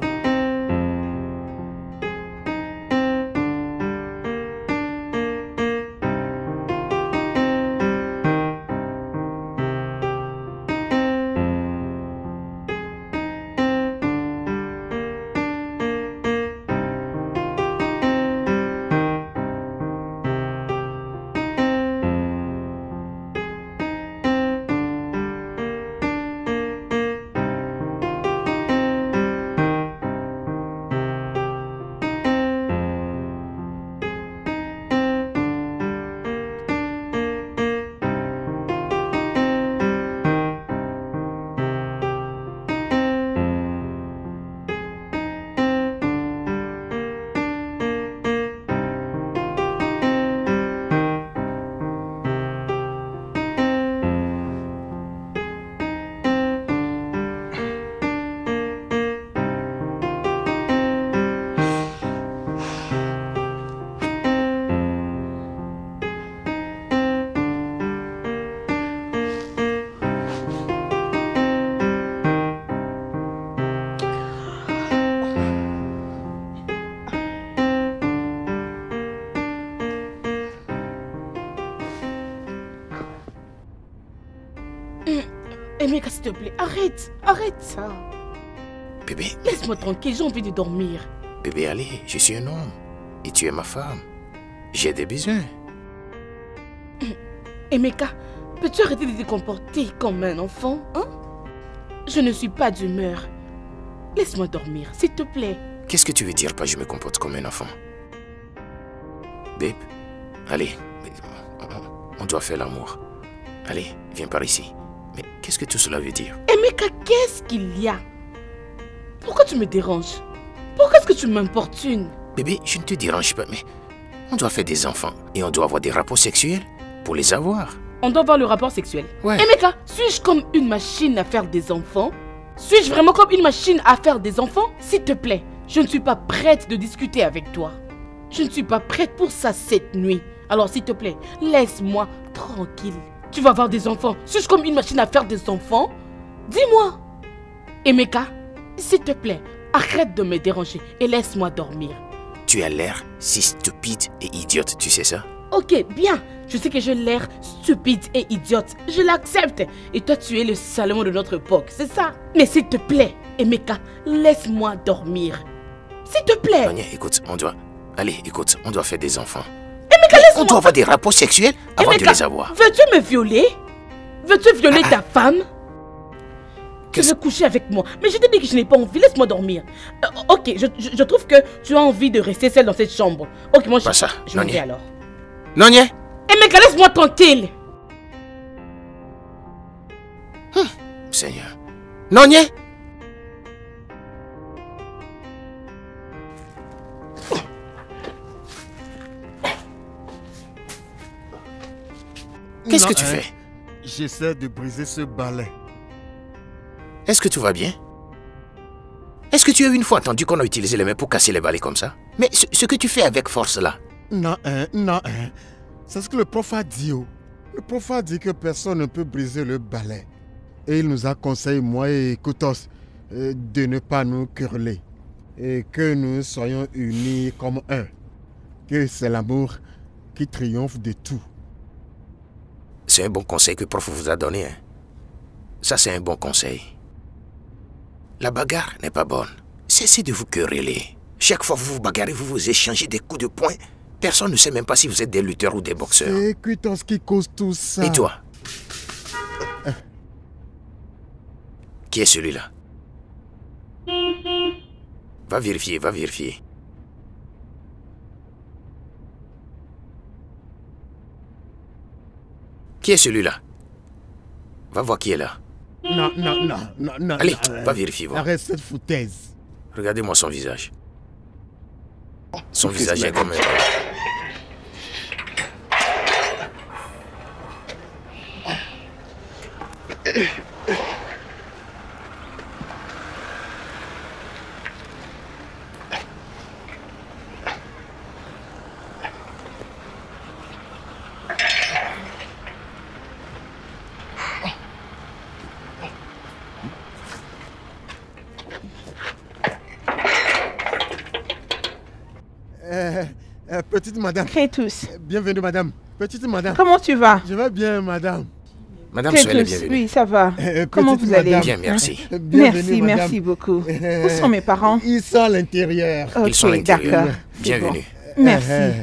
Emeka, s'il te plaît, arrête ça. Bébé. Laisse-moi tranquille, j'ai envie de dormir. Bébé, allez, je suis un homme. Et tu es ma femme. J'ai des besoins. Emeka, peux-tu arrêter de te comporter comme un enfant, hein? Je ne suis pas d'humeur. Laisse-moi dormir, s'il te plaît. Qu'est-ce que tu veux dire par je me comporte comme un enfant? Babe, allez, on doit faire l'amour. Allez, viens par ici. Mais qu'est-ce que tout cela veut dire? Emeka, qu'est-ce qu'il y a? Pourquoi tu me déranges? Pourquoi est-ce que tu m'importunes? Bébé, je ne te dérange pas, mais on doit faire des enfants et on doit avoir des rapports sexuels pour les avoir. On doit avoir le rapport sexuel? Ouais. Emeka, suis-je comme une machine à faire des enfants? Suis-je vraiment comme une machine à faire des enfants? S'il te plaît, je ne suis pas prête de discuter avec toi. Je ne suis pas prête pour ça cette nuit. Alors s'il te plaît, laisse-moi tranquille. Tu vas avoir des enfants. Suis-je comme une machine à faire des enfants? Dis-moi. Emeka, s'il te plaît, arrête de me déranger et laisse-moi dormir. Tu as l'air si stupide et idiote, tu sais ça? Ok, bien. Je sais que j'ai l'air stupide et idiote. Je l'accepte. Et toi, tu es le Salomon de notre époque, c'est ça? Mais s'il te plaît, Emeka, laisse-moi dormir. S'il te plaît. Sonia, écoute, on doit... Allez, écoute, on doit faire des enfants. Emeka, laisse-moi... On doit avoir des rapports sexuels avant Emeka, de les avoir. Veux-tu me violer? Veux-tu violer ta femme? Tu veux coucher avec moi? Mais je t'ai dit que je n'ai pas envie, laisse-moi dormir. Ok, je trouve que tu as envie de rester seule dans cette chambre. Ok, moi je m'en vais alors. Nonye! Eh mec, laisse-moi tranquille! Seigneur. Nonye! Qu'est-ce que tu fais? J'essaie de briser ce balai. Est-ce que tout va bien? Est-ce que tu as une fois entendu qu'on a utilisé les mains pour casser les balais comme ça? Mais ce que tu fais avec force là? Non, c'est ce que le prof a dit. Le prof a dit que personne ne peut briser le balai. Et il nous a conseillé, moi et Koutos, de ne pas nous quereller. Et que nous soyons unis comme un. Que c'est l'amour qui triomphe de tout. C'est un bon conseil que le prof vous a donné. Hein? Ça, c'est un bon conseil. La bagarre n'est pas bonne. Cessez de vous quereller. Chaque fois que vous vous bagarrez, vous vous échangez des coups de poing. Personne ne sait même pas si vous êtes des lutteurs ou des boxeurs. C'est Koutos qui cause tout ça. Et toi? Qui est celui-là? Va vérifier, va vérifier. Qui est celui-là? Va voir qui est là. Non. Allez, va vérifier, voir. Arrête cette foutaise. Regardez-moi son visage. Son visage est comme un... Petite madame. Crétus. Bienvenue madame. Petite madame. Comment tu vas? Je vais bien madame. Madame, soyez la bienvenue. Oui, ça va. Comment vous allez? Bien, merci. Bienvenue, merci beaucoup. Où sont mes parents? Ils sont à l'intérieur. Okay, ils sont à l'intérieur. D'accord. Bienvenue. Bon. Merci.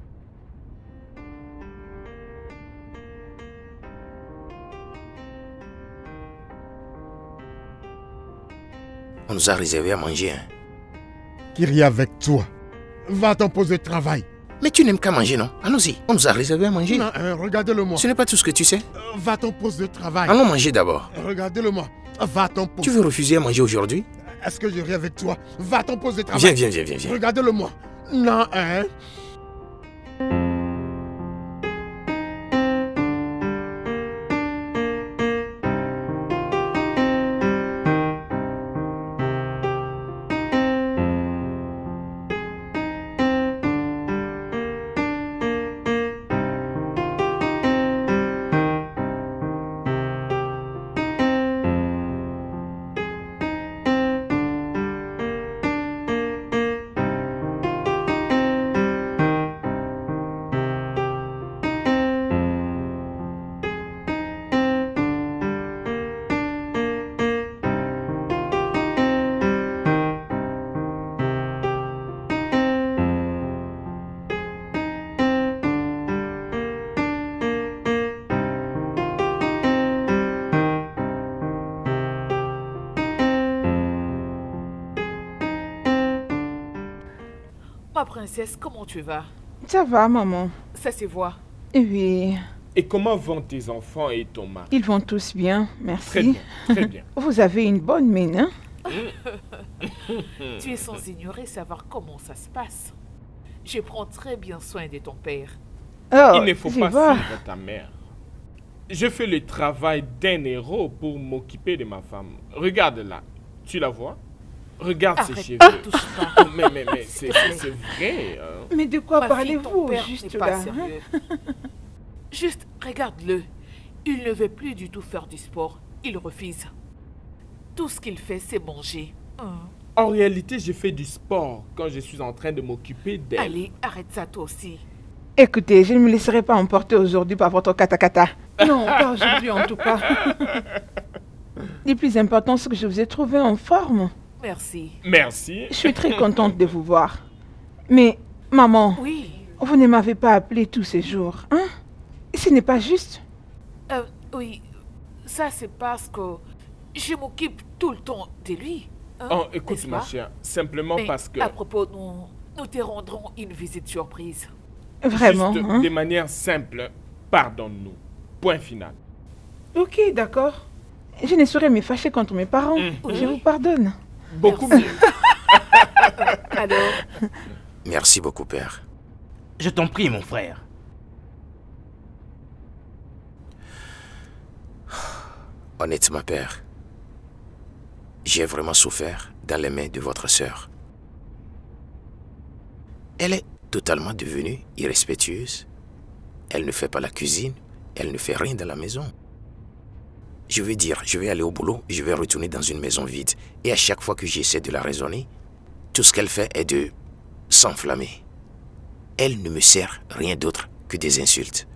On nous a réservé à manger. Hein. Kyrie avec toi. Va à ton poste de travail. Mais tu n'aimes qu'à manger, non? Allons-y. On nous a réservé à manger. Non, regardez-le-moi. Ce n'est pas tout ce que tu sais. Va à ton poste de travail. Allons manger d'abord. Regardez-le-moi. Va à ton poste. Tu veux refuser à manger aujourd'hui? Est-ce que je viens avec toi? Va à ton poste de travail. Viens. Regardez-le-moi. Non, Ma princesse, comment tu vas? Ça va, maman. Ça se voit. Oui. Et comment vont tes enfants et ton mari? Ils vont tous bien, merci. Très bien, très bien. Vous avez une bonne mine, hein? Tu es sans ignorer savoir comment ça se passe. Je prends très bien soin de ton père. Oh, Il ne faut je pas vois. suivre ta mère. Je fais le travail d'un héros pour m'occuper de ma femme. Regarde là, tu la vois? Regarde ses Arrête, cheveux. ne touche pas. Mais c'est vrai. Hein. Mais de quoi Ma fille, ton parlez-vous père juste n'est pas là, hein? sérieux. Juste, regarde-le. Il ne veut plus du tout faire du sport. Il refuse. Tout ce qu'il fait, c'est manger. En réalité, je fais du sport quand je suis en train de m'occuper d'elle. Allez, arrête ça toi aussi. Écoutez, je ne me laisserai pas emporter aujourd'hui par votre kata-kata. Non, pas aujourd'hui en tout cas. Le plus important, c'est que je vous ai trouvé en forme. Merci. Merci. Je suis très contente de vous voir. Mais, maman, Oui. vous ne m'avez pas appelé tous ces jours, hein? Ce n'est pas juste. Oui. Ça, c'est parce que je m'occupe tout le temps de lui. Hein, Oh, écoute, n'est-ce ma pas? chère, simplement Mais parce que... à propos, nous te rendrons une visite surprise. Vraiment, Juste hein? de manière simple, pardonne-nous. Point final. Ok, d'accord. Je ne saurais me fâcher contre mes parents. Je vous pardonne. Beaucoup Merci. mieux. Alors, Merci beaucoup, père. Je t'en prie, mon frère. Honnêtement, père, j'ai vraiment souffert dans les mains de votre sœur. Elle est totalement devenue irrespectueuse. Elle ne fait pas la cuisine, elle ne fait rien dans la maison. Je veux dire, je vais aller au boulot, je vais retourner dans une maison vide. Et à chaque fois que j'essaie de la raisonner, tout ce qu'elle fait est de s'enflammer. Elle ne me sert rien d'autre que des insultes.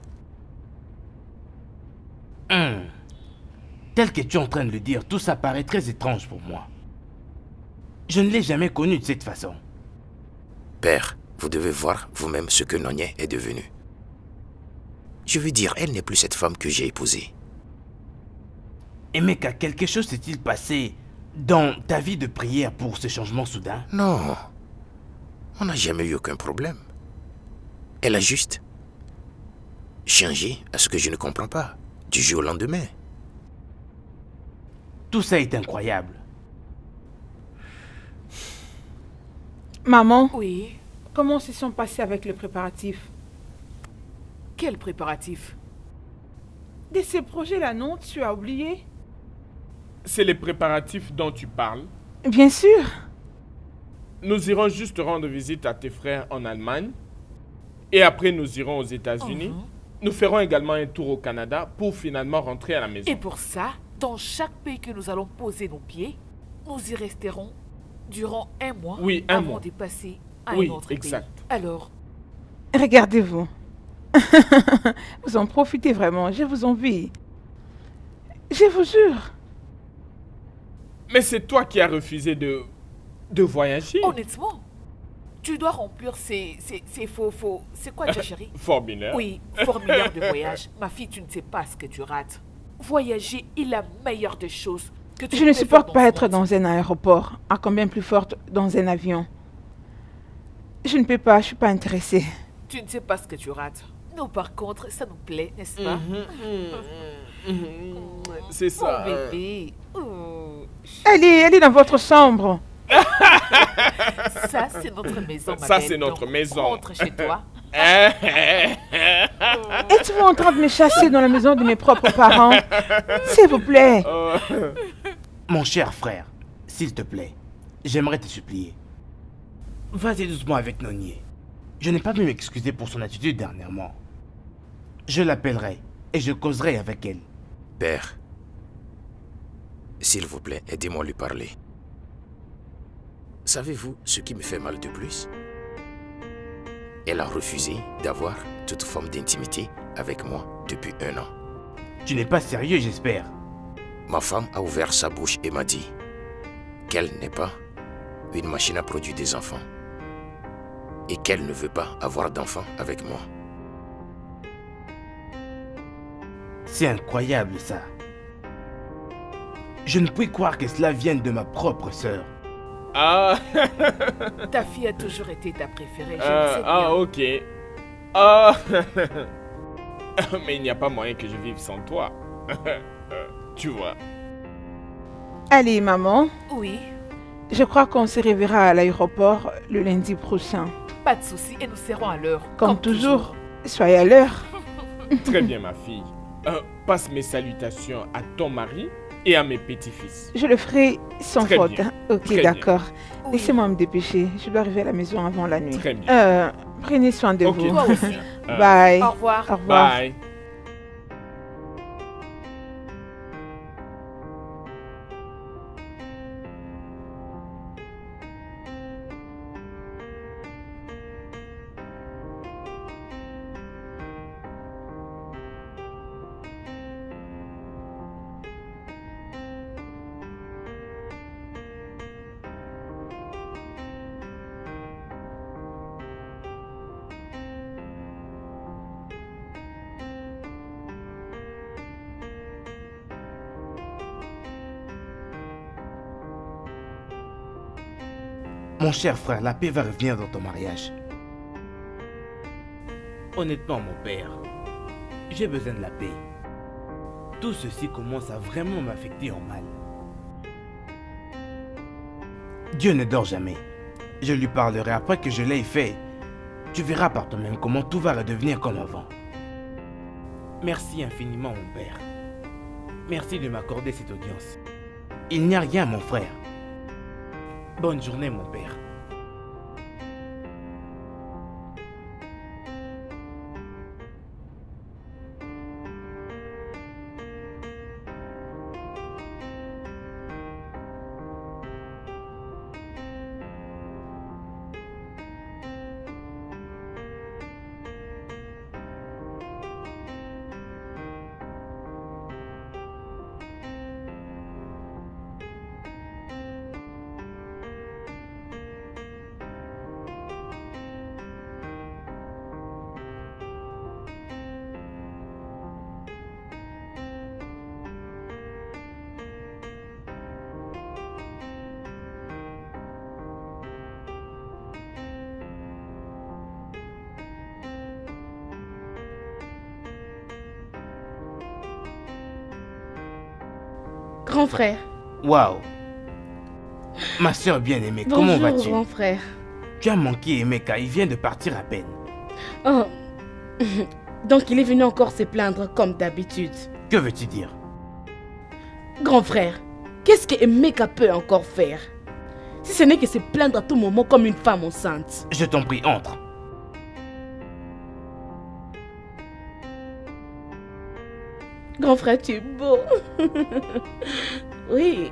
Tel que tu es en train de le dire, tout ça paraît très étrange pour moi. Je ne l'ai jamais connue de cette façon. Père, vous devez voir vous-même ce que Nonye est devenue. Je veux dire, elle n'est plus cette femme que j'ai épousée. Et Meka, quelque chose s'est-il passé dans ta vie de prière pour ce changement soudain? Non, on n'a jamais eu aucun problème. Elle a juste changé à ce que je ne comprends pas, du jour au lendemain. Tout ça est incroyable. Maman, oui. comment se sont passés avec les préparatifs Quel préparatif? de ces projets-là, non? Tu as oublié? C'est les préparatifs dont tu parles. Bien sûr. Nous irons juste rendre visite à tes frères en Allemagne. Et après, nous irons aux États-Unis. Nous ferons également un tour au Canada pour finalement rentrer à la maison. Et pour ça, dans chaque pays que nous allons poser nos pieds, nous y resterons durant un mois Oui, un avant mois. de passer à Oui, un autre exact. pays. Alors, Regardez-vous. Vous en profitez vraiment, je vous envie. Je vous jure. Mais c'est toi qui as refusé de voyager. honnêtement, tu dois remplir ces faux... C'est quoi déjà, chérie? Formulaire. Oui, formulaire de voyage. Ma fille, tu ne sais pas ce que tu rates. Voyager est la meilleure des choses que tu Je ne peux faire supporte dans pas ce être monde. dans un aéroport, à combien plus forte dans un avion. Je ne peux pas, je suis pas intéressée. Tu ne sais pas ce que tu rates. Nous, par contre, ça nous plaît, n'est-ce pas? C'est Oh, ça. bébé. Oh. Elle est dans votre chambre. Ça, c'est notre maison, ma Ça, belle. c'est notre Donc, maison. Rentre chez toi. Êtes-vous en train de me chasser dans la maison de mes propres parents? S'il vous plaît. Mon cher frère, s'il te plaît, j'aimerais te supplier. Vas-y doucement avec Nonye. Je n'ai pas pu m'excuser pour son attitude dernièrement. Je l'appellerai et je causerai avec elle. Père, s'il vous plaît, aidez-moi à lui parler. Savez-vous ce qui me fait mal de plus? Elle a refusé d'avoir toute forme d'intimité avec moi depuis 1 an. Tu n'es pas sérieux, j'espère. Ma femme a ouvert sa bouche et m'a dit qu'elle n'est pas une machine à produire des enfants et qu'elle ne veut pas avoir d'enfants avec moi. C'est incroyable ça. Je ne puis croire que cela vienne de ma propre sœur. Ah, Ta fille a toujours été ta préférée, je le sais bien. ok. Ah, mais il n'y a pas moyen que je vive sans toi. Tu vois. Allez, maman. Oui, Je crois qu'on se reverra à l'aéroport le lundi prochain. pas de souci et nous serons à l'heure. Comme toujours. Soyez à l'heure. Très bien, ma fille. Passe mes salutations à ton mari et à mes petits-fils. Je le ferai sans Très faute. bien. Ok, Très bien. d'accord. Oui. Laissez-moi me dépêcher. Je dois arriver à la maison avant la nuit. Très bien. Prenez soin de Ok, vous. Toi aussi. Bye. Au revoir. Au revoir. Bye. Mon cher frère, la paix va revenir dans ton mariage. Honnêtement, mon père, j'ai besoin de la paix. Tout ceci commence à vraiment m'affecter en mal. Dieu ne dort jamais. Je lui parlerai après que je l'ai fait. Tu verras par toi-même comment tout va redevenir comme avant. Merci infiniment, mon père. Merci de m'accorder cette audience. Il n'y a rien, mon frère. Bonne journée, mon père. Grand frère. Waouh! Ma soeur bien-aimée, comment Bonjour, vas-tu? grand frère. Tu as manqué Emeka, il vient de partir à peine. Oh. Donc il est venu encore se plaindre comme d'habitude. Que veux-tu dire? Grand frère, qu'est-ce que Emeka peut encore faire? Si ce n'est que se plaindre à tout moment comme une femme enceinte. Je t'en prie, entre. Grand frère, tu es beau. Oui.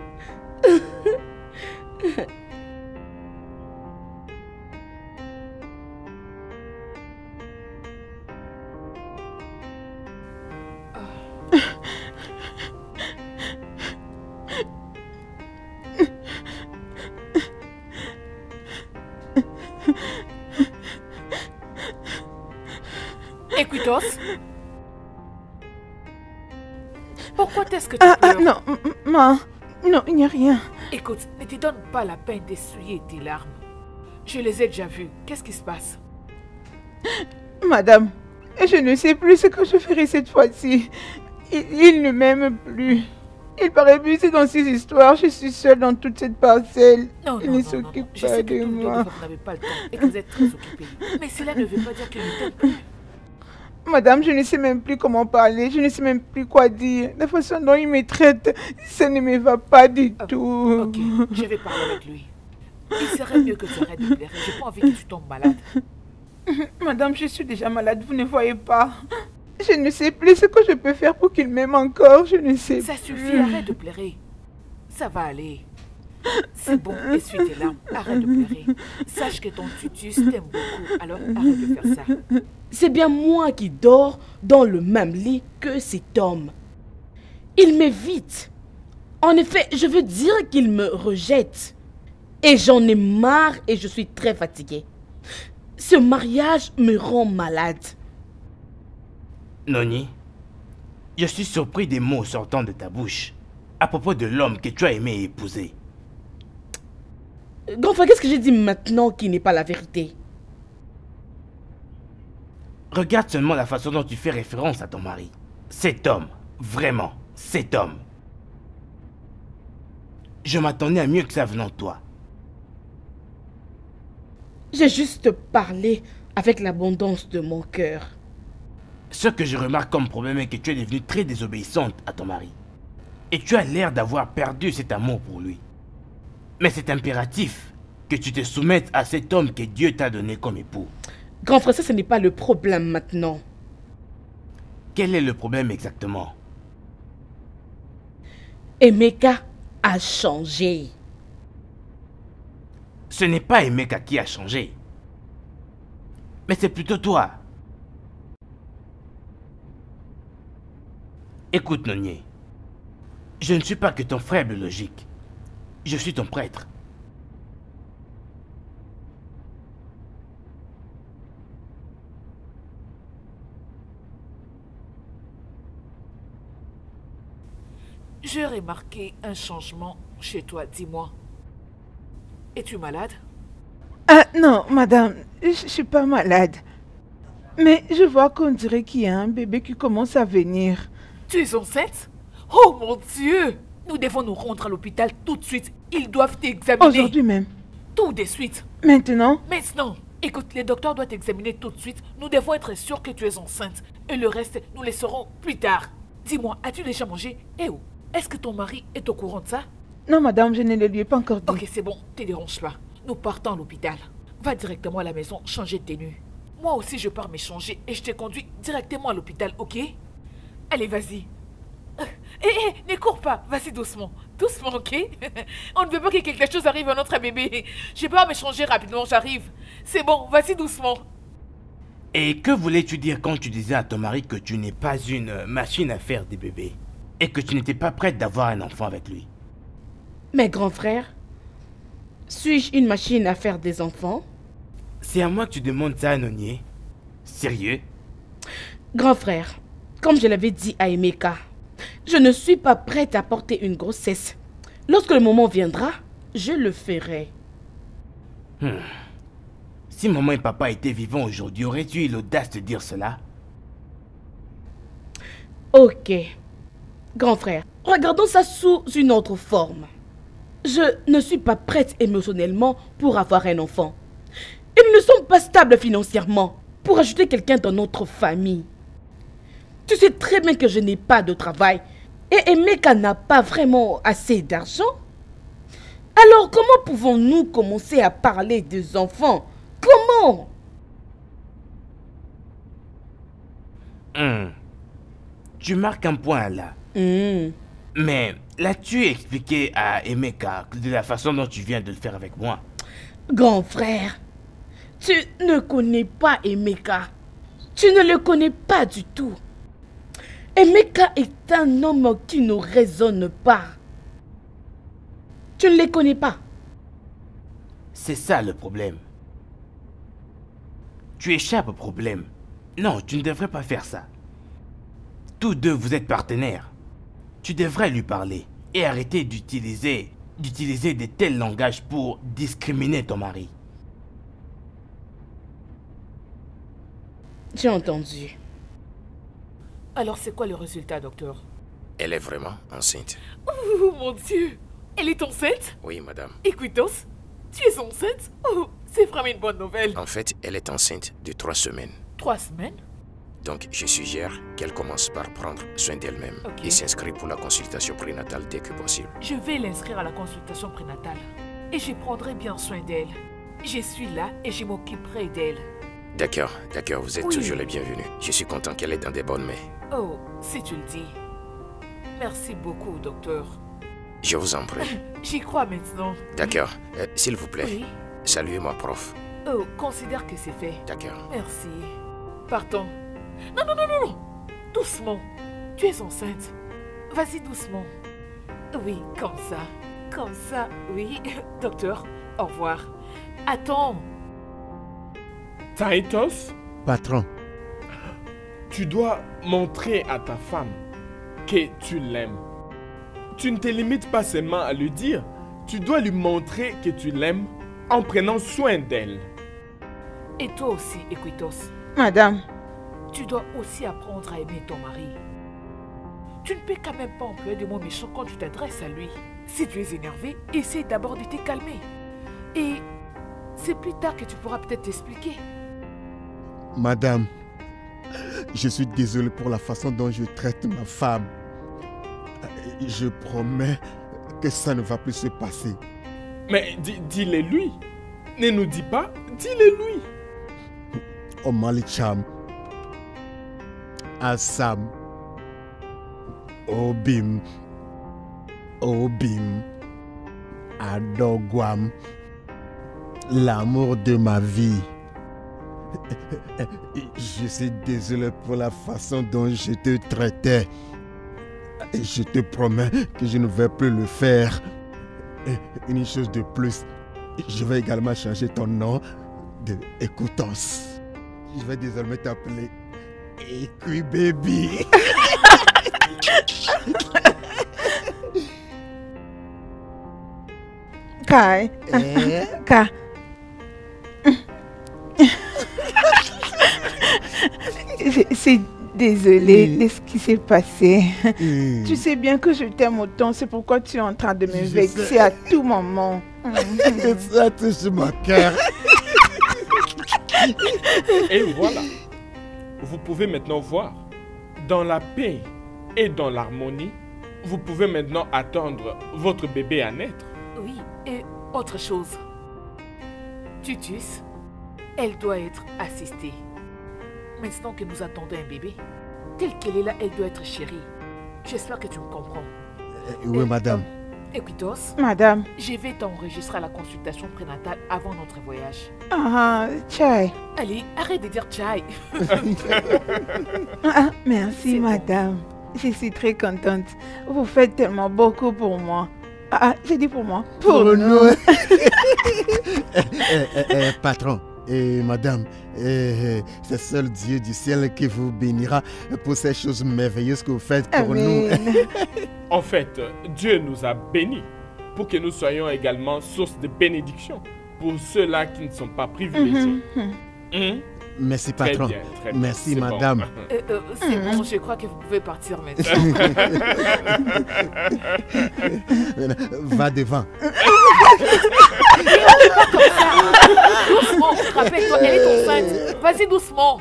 Écoute-os. Pourquoi est-ce que tu pleures? Non, non, il n'y a rien. Écoute, ne te donne pas la peine d'essuyer tes larmes. Je les ai déjà vues. Qu'est-ce qui se passe? Madame, je ne sais plus ce que je ferai cette fois-ci. Il ne m'aime plus. Il paraît busy dans ces histoires. Je suis seule dans toute cette parcelle. Il ne s'occupe Je pas sais que de tous les deux, moi. vous n'avez pas le temps et que vous êtes très occupés. Mais cela ne veut pas dire qu'il ne t'aime plus. Madame, je ne sais même plus comment parler. Je ne sais même plus quoi dire. La façon dont il me traite, ça ne me va pas du tout. Ok, je vais parler avec lui. Il serait mieux que tu arrêtes de pleurer. J'ai pas envie que tu tombes malade. Madame, je suis déjà malade, vous ne voyez pas. Je ne sais plus ce que je peux faire pour qu'il m'aime encore. Je ne sais Ça plus. suffit, arrête de pleurer. Ça va aller. C'est bon, essuie tes larmes. Arrête de pleurer. Sache que ton tutus t'aime beaucoup, alors arrête de faire ça. C'est bien moi qui dors dans le même lit que cet homme. Il m'évite. En effet, je veux dire qu'il me rejette. Et j'en ai marre et je suis très fatiguée. Ce mariage me rend malade. Noni, je suis surpris des mots sortant de ta bouche à propos de l'homme que tu as aimé épouser. Grand frère, qu'est-ce que j'ai dit maintenant qui n'est pas la vérité? Regarde seulement la façon dont tu fais référence à ton mari. Cet homme, vraiment, cet homme. Je m'attendais à mieux que ça venant de toi. J'ai juste parlé avec l'abondance de mon cœur. Ce que je remarque comme problème est que tu es devenue très désobéissante à ton mari. Et tu as l'air d'avoir perdu cet amour pour lui. Mais c'est impératif que tu te soumettes à cet homme que Dieu t'a donné comme époux. Grand frère, ça ce n'est pas le problème maintenant. Quel est le problème exactement? Emeka a changé. Ce n'est pas Emeka qui a changé. Mais c'est plutôt toi. Écoute, Nonier. Je ne suis pas que ton frère biologique. Je suis ton prêtre. J'ai remarqué un changement chez toi, dis-moi. Es-tu malade? Ah non, madame, je suis pas malade. Mais je vois qu'on dirait qu'il y a un bébé qui commence à venir. Tu es enceinte? Oh mon Dieu! Nous devons nous rendre à l'hôpital tout de suite. Ils doivent t'examiner. Aujourd'hui même. Tout de suite. Maintenant? Maintenant. Écoute, les docteurs doivent t'examiner tout de suite. Nous devons être sûrs que tu es enceinte. Et le reste, nous le saurons plus tard. Dis-moi, as-tu déjà mangé? Eh oh, est-ce que ton mari est au courant de ça? Non, madame, je ne le lui ai pas encore dit. Ok, c'est bon, te dérange pas. Nous partons à l'hôpital. Va directement à la maison changer de tenue. Moi aussi, je pars me changer et je te conduis directement à l'hôpital, ok? Allez, vas-y. Ne cours pas, vas-y doucement. Doucement, ok? On ne veut pas que quelque chose arrive à notre bébé. Je pars me changer rapidement, j'arrive. C'est bon, vas-y doucement. Et que voulais-tu dire quand tu disais à ton mari que tu n'es pas une machine à faire des bébés et que tu n'étais pas prête d'avoir un enfant avec lui? Mais grand frère, suis-je une machine à faire des enfants? C'est à moi que tu demandes ça, Nonier? Sérieux? Grand frère, comme je l'avais dit à Emeka, je ne suis pas prête à porter une grossesse. Lorsque le moment viendra, je le ferai. Si maman et papa étaient vivants aujourd'hui, aurais-tu eu l'audace de dire cela? Ok. Grand frère, regardons ça sous une autre forme. Je ne suis pas prête émotionnellement pour avoir un enfant. Et nous ne sommes pas stables financièrement pour ajouter quelqu'un dans notre famille. Tu sais très bien que je n'ai pas de travail et Emeka n'a pas vraiment assez d'argent. Alors comment pouvons-nous commencer à parler des enfants? Comment? Tu marques un point là. Mais l'as-tu expliqué à Emeka de la façon dont tu viens de le faire avec moi? Grand frère, tu ne connais pas Emeka. Tu ne le connais pas du tout. Emeka est un homme qui ne raisonne pas. Tu ne les connais pas. C'est ça le problème. Tu échappes au problème. Non, tu ne devrais pas faire ça. Tous deux, vous êtes partenaires. Tu devrais lui parler et arrêter d'utiliser de tels langages pour discriminer ton mari. J'ai entendu. Alors c'est quoi le résultat, docteur? Elle est vraiment enceinte. Oh mon Dieu! Elle est enceinte? Oui, madame. Écoute-os, tu es enceinte? Oh, c'est vraiment une bonne nouvelle. En fait, elle est enceinte de 3 semaines. 3 semaines? Donc, je suggère qu'elle commence par prendre soin d'elle-même et s'inscrit pour la consultation prénatale dès que possible. Je vais l'inscrire à la consultation prénatale et je prendrai bien soin d'elle. Je suis là et je m'occuperai d'elle. D'accord, vous êtes toujours les bienvenus. Je suis content qu'elle est dans des bonnes mains. Oh, si tu le dis. Merci beaucoup, docteur. Je vous en prie. J'y crois maintenant. D'accord. S'il vous plaît, Oui. saluez-moi, prof. Oh, considère que c'est fait. D'accord. Merci. Partons. Non. Doucement. Tu es enceinte. Vas-y doucement. Oui, comme ça. Comme ça, oui. Docteur, au revoir. Attends. Titus, Patron, tu dois montrer à ta femme que tu l'aimes. Tu ne te limites pas seulement à lui dire, tu dois lui montrer que tu l'aimes en prenant soin d'elle. Et toi aussi, Equitos. Madame, Tu dois aussi apprendre à aimer ton mari. Tu ne peux quand même pas employer de mots méchants quand tu t'adresses à lui. Si tu es énervé, essaie d'abord de te calmer. Et c'est plus tard que tu pourras peut-être t'expliquer. madame, je suis désolé pour la façon dont je traite ma femme. Je promets que ça ne va plus se passer. Mais dis-le lui. Ne nous dis pas, dis-le lui. Omalicham, Assam, Obim, Adogwam, l'amour de ma vie. Je suis désolé pour la façon dont je te traitais. Je te promets que je ne vais plus le faire. Et une chose de plus, je vais également changer ton nom de Écoutance. Je vais désormais t'appeler Écoute Baby. Kai. Kai. suis désolée de ce qui s'est passé. Tu sais bien que je t'aime autant, c'est pourquoi tu es en train de me vexer à tout moment. Ça touche mon cœur. Et voilà. Vous pouvez maintenant voir, dans la paix et dans l'harmonie, vous pouvez maintenant attendre votre bébé à naître. Oui, et autre chose. Tutus, elle doit être assistée. Maintenant que nous attendons un bébé, telle qu'elle est là, elle doit être chérie. J'espère que tu me comprends. Oui, madame. Équitos, Madame. je vais t'enregistrer à la consultation prénatale avant notre voyage. Ah, Chai. Allez, arrête de dire Chai. Ah, merci, C'est madame. Je suis très contente. Vous faites tellement beaucoup pour moi. Ah, j'ai dit pour moi. Pour nous. Patron et madame, c'est seul Dieu du ciel qui vous bénira pour ces choses merveilleuses que vous faites pour nous. En fait, Dieu nous a bénis pour que nous soyons également source de bénédiction pour ceux-là qui ne sont pas privilégiés. Merci, Très patron. bien, très bien. Merci, C'est madame. bon. C'est bon, je crois que vous pouvez partir maintenant. Va devant. Doucement, rappelle-toi, elle est enceinte. Vas-y doucement.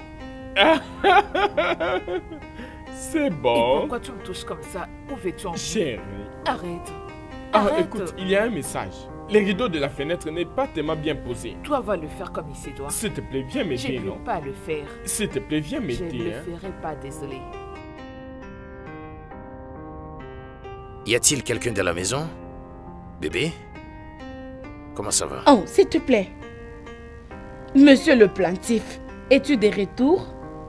C'est Et bon. pourquoi tu me touches comme ça? Où veux-tu en venir? Chérie. Arrête. Ah, Arrête. écoute, il y a un message. Les rideaux de la fenêtre n'est pas tellement bien posés. Toi, va le faire comme il se doit. S'il te plaît, viens Je ne m'aider, vais non? pas le faire. S'il te plaît, viens Je ne m'aider. le Hein. ferai pas, désolé. Y a-t-il quelqu'un dans la maison? Bébé? Comment ça va? Oh, s'il te plaît. Monsieur le plaintif, es-tu de retour?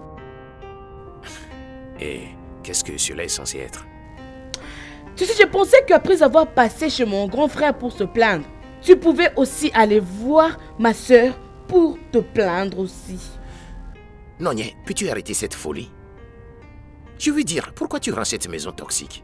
Et qu'est-ce que cela est censé être? Tu sais, je pensais qu'après avoir passé chez mon grand frère pour se plaindre, tu pouvais aussi aller voir ma soeur pour te plaindre aussi. Nonye, peux-tu arrêter cette folie? Je veux dire, pourquoi tu rends cette maison toxique?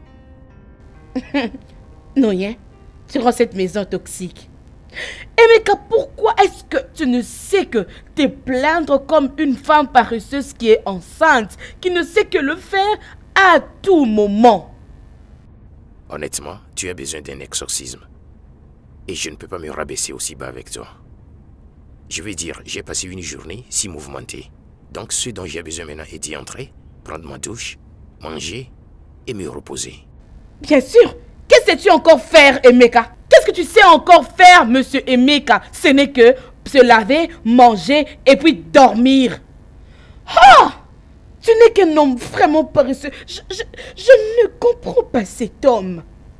Non, hein? Tu rends cette maison toxique. Emeka, pourquoi est-ce que tu ne sais que te plaindre comme une femme paresseuse qui est enceinte, qui ne sait que le faire à tout moment? Honnêtement, tu as besoin d'un exorcisme. Et je ne peux pas me rabaisser aussi bas avec toi. Je veux dire, j'ai passé une journée si mouvementée. Donc ce dont j'ai besoin maintenant est d'y entrer, prendre ma douche, manger et me reposer. Bien sûr. Qu'est-ce que tu sais encore faire, Emeka? Qu'est-ce que tu sais encore faire, monsieur Emeka? Ce n'est que se laver, manger et puis dormir. Ah! Tu n'es qu'un homme vraiment paresseux. Je ne comprends pas cet homme.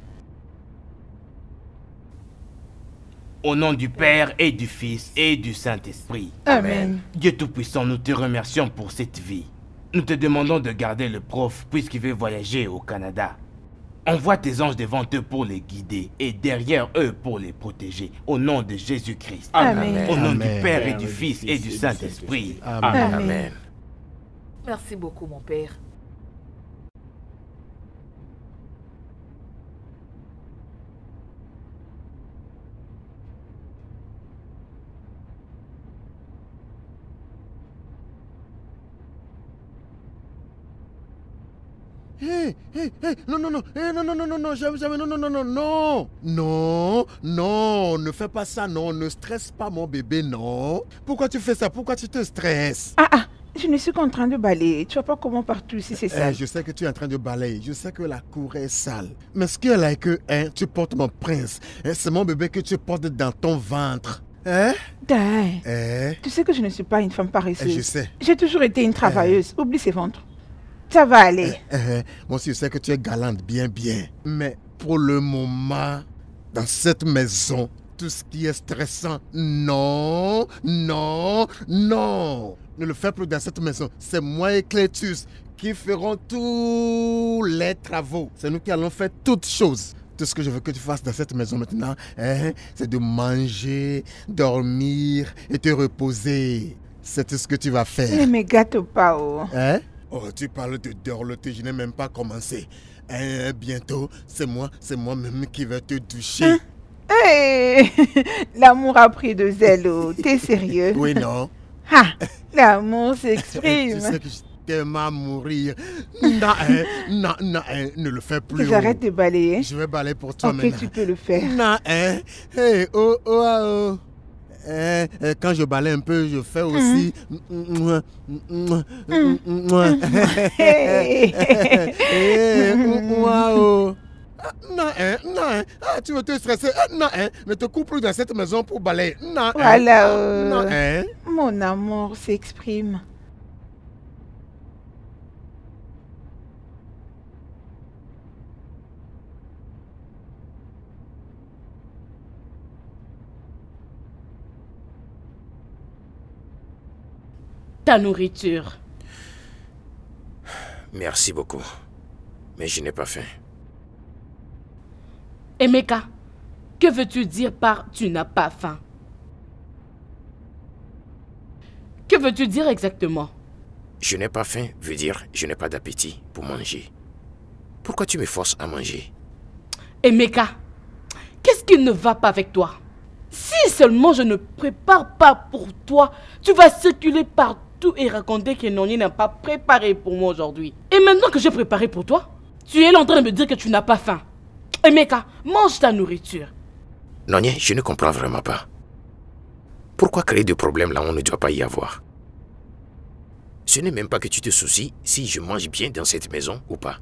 Au nom du Père et du Fils et du Saint-Esprit. Amen. Dieu Tout-Puissant, nous te remercions pour cette vie. Nous te demandons de garder le prof puisqu'il veut voyager au Canada. Envoie tes anges devant eux pour les guider et derrière eux pour les protéger. Au nom de Jésus-Christ. Amen. Au nom Amen. du Père et du Fils et du Saint-Esprit. Amen. Amen. Merci beaucoup, mon père. Hé, non, non, non, jamais, non, ne fais pas ça, non, ne stresse pas mon bébé, non. Pourquoi tu fais ça? Pourquoi tu te stresses? Ah, je ne suis qu'en train de balayer. Tu vois pas comment partout ici c'est sale. Je sais que tu es en train de balayer, je sais que la cour est sale. Mais ce qu'elle est que, tu portes mon prince, c'est mon bébé que tu portes dans ton ventre. Dai, Tu tu sais que je ne suis pas une femme paresseuse. Je sais. J'ai toujours été une travailleuse. Oublie ses ventres. Ça va aller. Moi aussi, je sais que tu es galante, bien. Mais pour le moment, dans cette maison, tout ce qui est stressant, non. Ne le fais plus dans cette maison. C'est moi et Clétus qui ferons tous les travaux. C'est nous qui allons faire toutes choses. Tout ce que je veux que tu fasses dans cette maison maintenant, c'est de manger, dormir et te reposer. C'est tout ce que tu vas faire. Ne me gâte pas, oh. Oh, tu parles de dorloter, je n'ai même pas commencé. Bientôt, c'est moi-même qui vais te doucher. Hey, l'amour a pris de zèle, oh. T'es sérieux? Oui, non. Ah, l'amour Tu sais s'exprime. que tellement mourir. Non, hein, non, non, hein, ne le fais plus. J'arrête de balayer. Je vais balayer pour toi ok, maintenant. tu peux le faire. Non, hein. Hey, oh, oh, oh. Quand je balaye un peu, je fais aussi. Wow. Non, hein, non, hein. Ah, tu veux te stresser? Non, hein. Ne te coupe plus dans cette maison pour balayer. Non, Voilà. hein. Non, hein. Mon amour s'exprime. Ta nourriture. Merci beaucoup. Mais je n'ai pas faim. Emeka, que veux-tu dire par tu n'as pas faim? Que veux-tu dire exactement? Je n'ai pas faim veut dire je n'ai pas d'appétit pour manger. Pourquoi tu me forces à manger? Emeka, qu'est-ce qui ne va pas avec toi? Si seulement je ne prépare pas pour toi, tu vas circuler partout et raconter que Noni n'a pas préparé pour moi aujourd'hui. Et maintenant que j'ai préparé pour toi, tu es là en train de me dire que tu n'as pas faim. Emeka, mange ta nourriture. Noni, je ne comprends vraiment pas. Pourquoi créer des problèmes là où on ne doit pas y avoir? Ce n'est même pas que tu te soucies si je mange bien dans cette maison ou pas.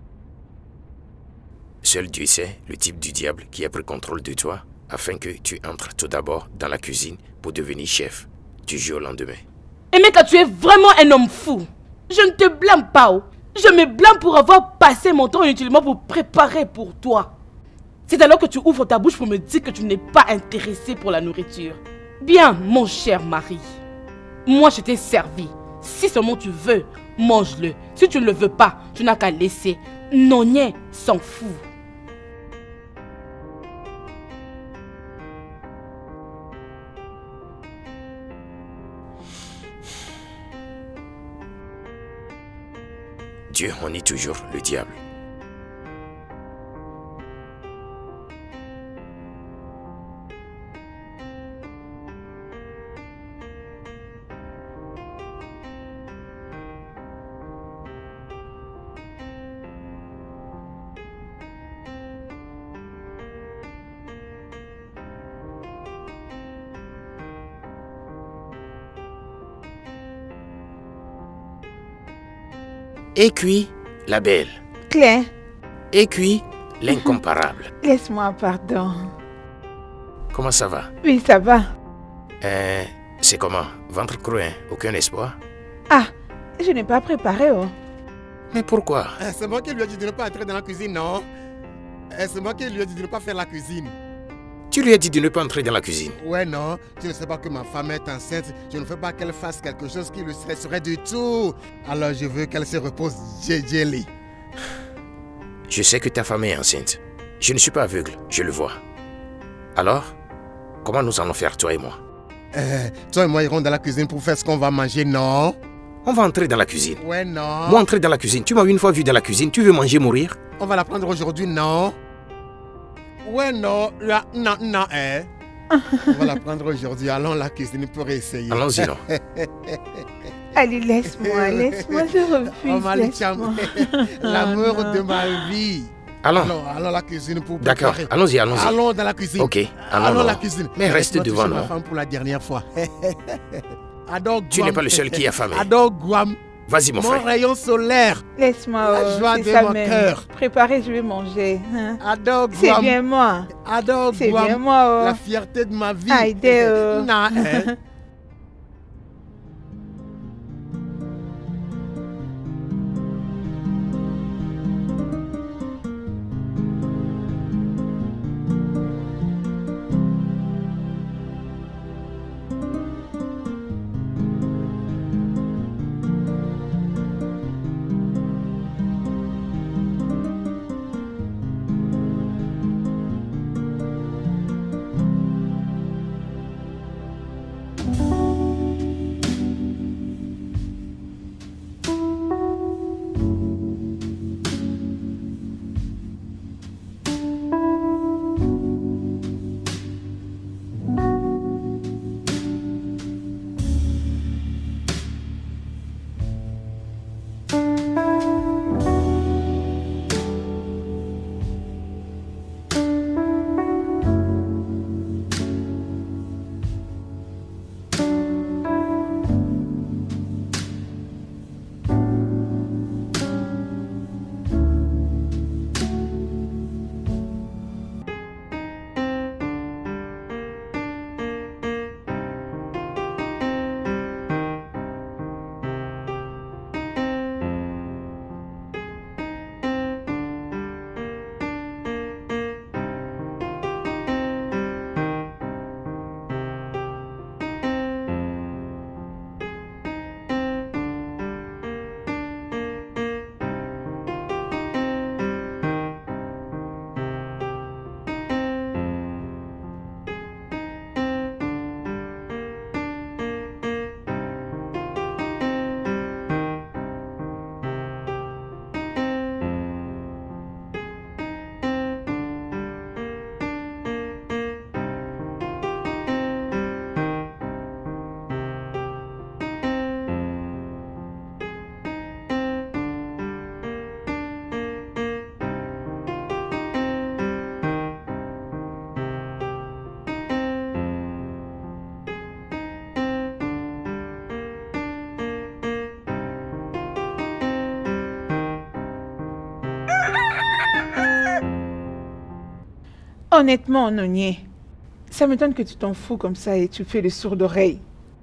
Seul Dieu sait le type du diable qui a pris contrôle de toi afin que tu entres tout d'abord dans la cuisine pour devenir chef du jour au lendemain. Emeka, tu es vraiment un homme fou. Je ne te blâme pas. Oh. Je me blâme pour avoir passé mon temps inutilement pour préparer pour toi. C'est alors que tu ouvres ta bouche pour me dire que tu n'es pas intéressé pour la nourriture. Bien, mon cher mari. Moi, je t'ai servi. Si seulement tu veux, mange-le. Si tu ne le veux pas, tu n'as qu'à laisser. Nonien s'en fout. Dieu en est toujours le diable. Et cuit, la belle. Claire. Et cuit, l'incomparable. Laisse-moi, pardon. Comment ça va? Oui, ça va. C'est comment? Ventre creux, hein? Aucun espoir? Ah, je n'ai pas préparé, oh. Mais pourquoi? C'est moi qui lui ai dit de ne pas entrer dans la cuisine, non? C'est moi qui lui ai dit de ne pas faire la cuisine. Tu lui as dit de ne pas entrer dans la cuisine? Ouais, non. Tu ne sais pas que ma femme est enceinte. Je ne veux pas qu'elle fasse quelque chose qui le stresserait du tout. Alors je veux qu'elle se repose, Jelly. Je sais que ta femme est enceinte. Je ne suis pas aveugle, je le vois. Alors, comment nous allons faire, toi et moi? Toi et moi irons dans la cuisine pour faire ce qu'on va manger, non? On va entrer dans la cuisine. Ouais, non. Moi, entrer dans la cuisine. Tu m'as une fois vu dans la cuisine. Tu veux manger, mourir? On va la prendre aujourd'hui, non? Ouais, non. Non, non, hein. On va la prendre aujourd'hui. Allons à la cuisine pour essayer. Allons-y, non. Allez, laisse-moi, je refuse. Laisse-moi. L'amour de ma vie. Allons à la cuisine pour D'accord, préparer. allons-y. Allons dans la cuisine. Ok, allons à la cuisine. Mais reste devant, ma non? femme pour la dernière fois. Tu n'es pas le seul qui a faim. Adore Guam. Vas-y, mon frère. Mon rayon solaire. Laisse-moi, La joie de ça mon même. cœur. Préparez, je vais manger. Hein. Adore Guam. C'est bien moi. Adore C'est Guam. bien moi. Oh. La fierté de ma vie. Aïe, Non, hein. Honnêtement, Nonier, ça m'étonne que tu t'en fous comme ça et tu fais le sourd d'oreille.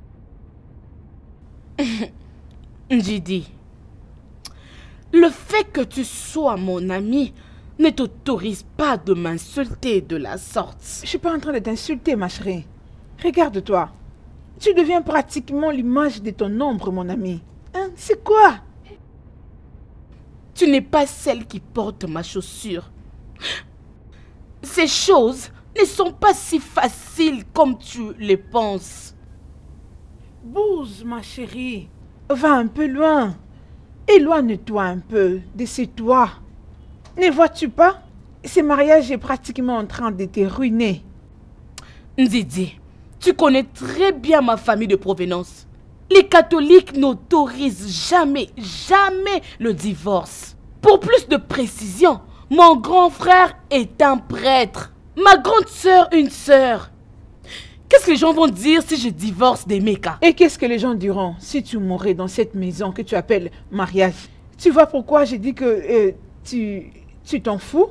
Didi, le fait que tu sois mon ami ne t'autorise pas de m'insulter de la sorte. Je suis pas en train de t'insulter, ma chérie. Regarde-toi. Tu deviens pratiquement l'image de ton ombre, mon ami. Hein? C'est quoi? Tu n'es pas celle qui porte ma chaussure. Ces choses ne sont pas si faciles comme tu les penses. Bouge, ma chérie. Va un peu loin. Éloigne-toi un peu de ces toits. Ne vois-tu pas? Ce mariage est pratiquement en train de te ruiner. Ndidi, tu connais très bien ma famille de provenance. Les catholiques n'autorisent jamais le divorce. Pour plus de précision, mon grand frère est un prêtre. Ma grande sœur, une sœur. Qu'est-ce que les gens vont dire si je divorce d'Emeka? Et qu'est-ce que les gens diront si tu mourrais dans cette maison que tu appelles mariage? Tu vois pourquoi j'ai dit que tu t'en fous?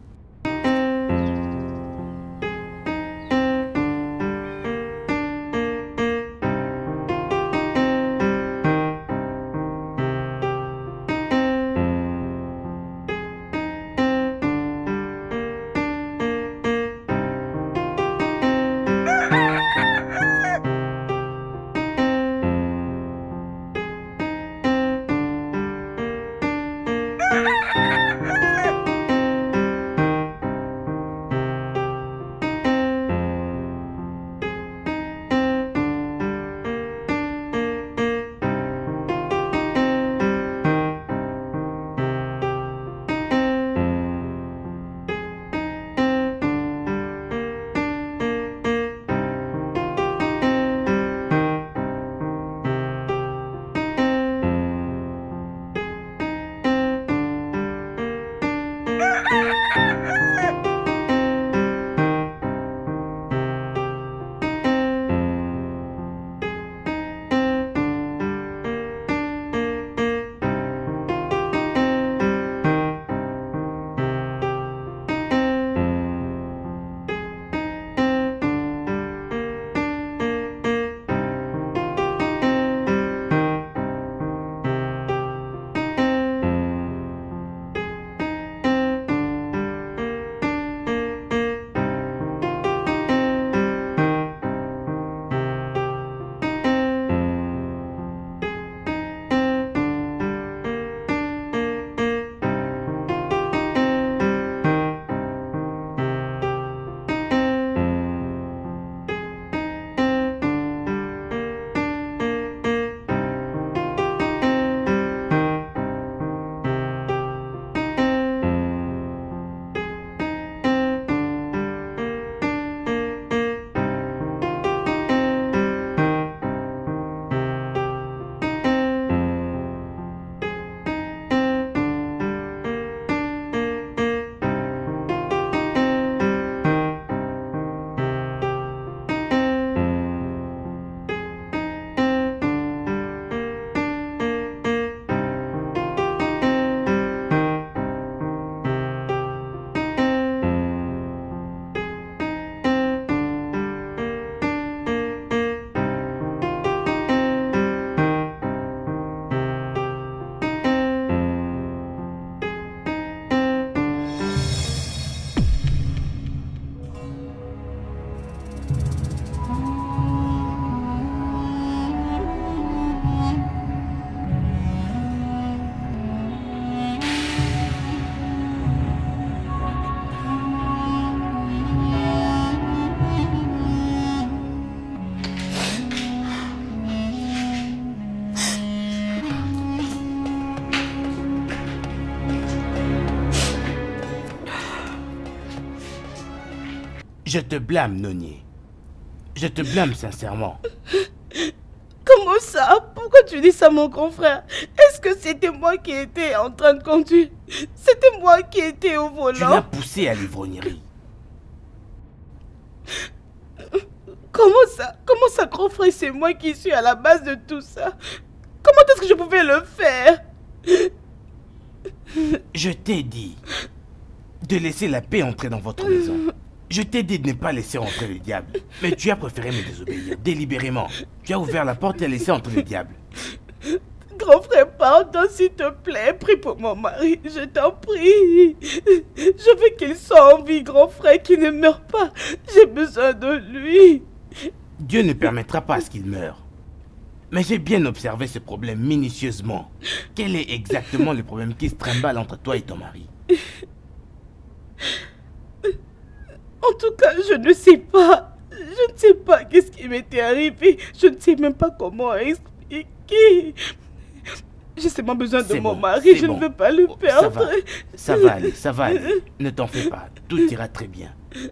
Je te blâme, Nonier. Je te blâme sincèrement. Comment ça? Pourquoi tu dis ça, mon grand frère? Est-ce que c'était moi qui étais en train de conduire? C'était moi qui étais au volant? Tu l'as poussé à l'ivrognerie. Comment ça, grand frère? C'est moi qui suis à la base de tout ça. Comment est-ce que je pouvais le faire? Je t'ai dit de laisser la paix entrer dans votre maison. Je t'ai dit de ne pas laisser entrer le diable. Mais tu as préféré me désobéir, délibérément. Tu as ouvert la porte et as laissé entrer le diable. Grand frère, pardon, s'il te plaît. Prie pour mon mari, je t'en prie. Je veux qu'il soit en vie, grand frère, qu'il ne meure pas. J'ai besoin de lui. Dieu ne permettra pas à ce qu'il meure. Mais j'ai bien observé ce problème minutieusement. Quel est exactement le problème qui se trimballe entre toi et ton mari? En tout cas, je ne sais pas. Je ne sais pas qu'est-ce qui m'était arrivé. Je ne sais même pas comment expliquer. J'ai seulement besoin de mon mari. Je ne veux pas le perdre. Ça va aller, ça va aller. Ne t'en fais pas. Tout ira très bien.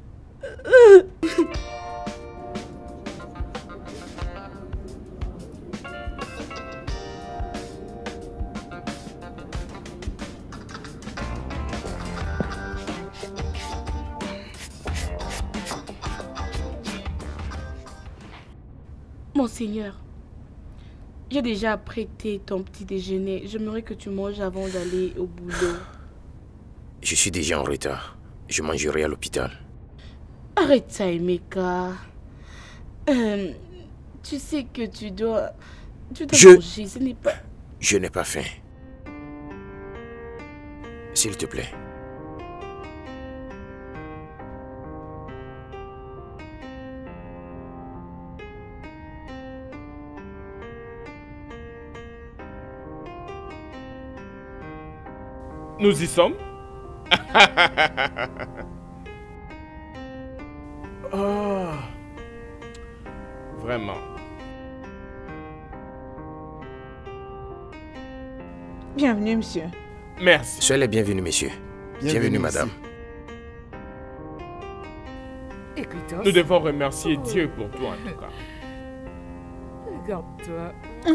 Monseigneur, j'ai déjà prêté ton petit déjeuner. J'aimerais que tu manges avant d'aller au boulot. Je suis déjà en retard. Je mangerai à l'hôpital. Arrête ça, Emeka. Tu sais que tu dois manger, ce n'est pas... Je n'ai pas faim. S'il te plaît. Nous y sommes. Oh, vraiment. Bienvenue, monsieur. Merci. Soyez les bienvenus, messieurs. Bienvenue, madame. Écoute, Nous devons remercier Dieu pour toi, en tout cas. Regarde-toi.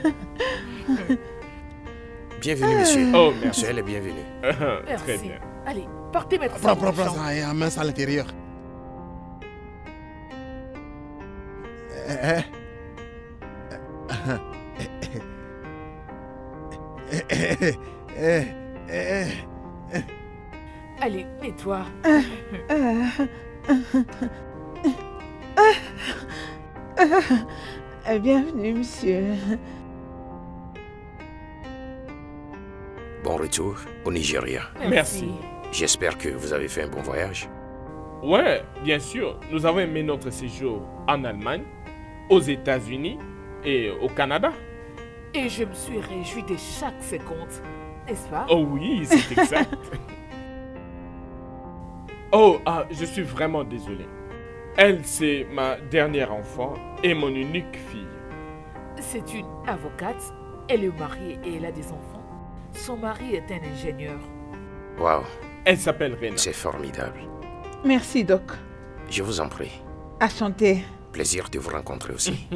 Bienvenue, monsieur. Oh, merci. Soyez les bienvenus. Merci. Très bien. Allez, partez mettre Prends ça et amène ça à l'intérieur. Allez, nettoie. Bienvenue, monsieur. Bon retour au Nigeria. Merci. J'espère que vous avez fait un bon voyage. Ouais, bien sûr. Nous avons aimé notre séjour en Allemagne, aux États-Unis et au Canada. Et je me suis réjouie de chaque seconde, n'est-ce pas? Oh oui, c'est exact. Oh, je suis vraiment désolé. Elle, c'est ma dernière enfant et mon unique fille. C'est une avocate, elle est mariée et elle a des enfants. Son mari est un ingénieur. Waouh, Elle s'appelle Rena. c'est formidable. Merci, Doc. Je vous en prie. Enchanté. Plaisir de vous rencontrer aussi.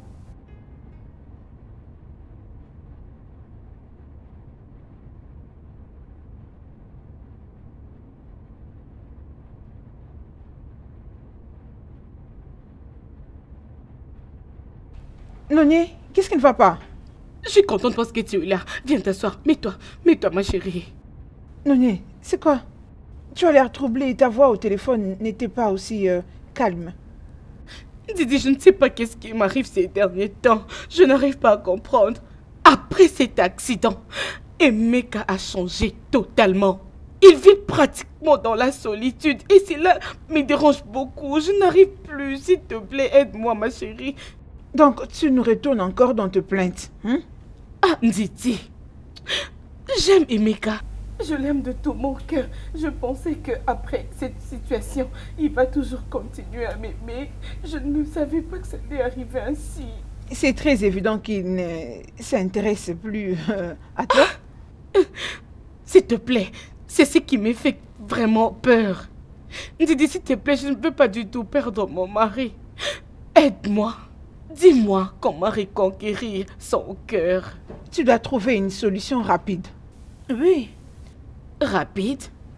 Noni, qu'est-ce qui ne va pas? Je suis contente parce que tu es là. Viens t'asseoir. Mets-toi, ma chérie. Noni, c'est quoi? Tu as l'air troublée. Ta voix au téléphone n'était pas aussi calme. Didi, je ne sais pas qu'est-ce qui m'arrive ces derniers temps. Je n'arrive pas à comprendre. Après cet accident, Emeka a changé totalement. Il vit pratiquement dans la solitude et cela me dérange beaucoup. Je n'arrive plus. S'il te plaît, aide-moi, ma chérie. Donc, tu nous retournes encore dans tes plaintes, hein? Ah, Ndidi, j'aime Emeka. Je l'aime de tout mon cœur. Je pensais qu'après cette situation, il va toujours continuer à m'aimer. Je ne savais pas que ça allait arriver ainsi. C'est très évident qu'il ne s'intéresse plus à toi. S'il te plaît, c'est ce qui me fait vraiment peur. Ndidi, s'il te plaît, je ne veux pas du tout perdre mon mari. Aide-moi. Dis-moi comment reconquérir son cœur. Tu dois trouver une solution rapide. Oui. Rapide?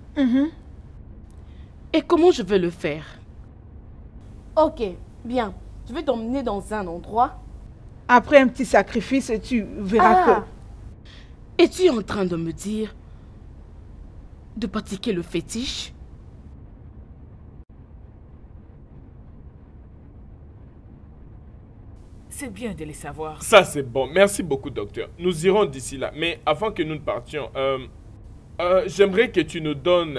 Et comment je vais le faire? Ok, bien. Je vais t'emmener dans un endroit. Après un petit sacrifice, tu verras que... Es-tu en train de me dire de pratiquer le fétiche? C'est bien de les savoir. Ça, c'est bon. Merci beaucoup, docteur. Nous irons d'ici là. Mais avant que nous ne partions, j'aimerais que tu nous donnes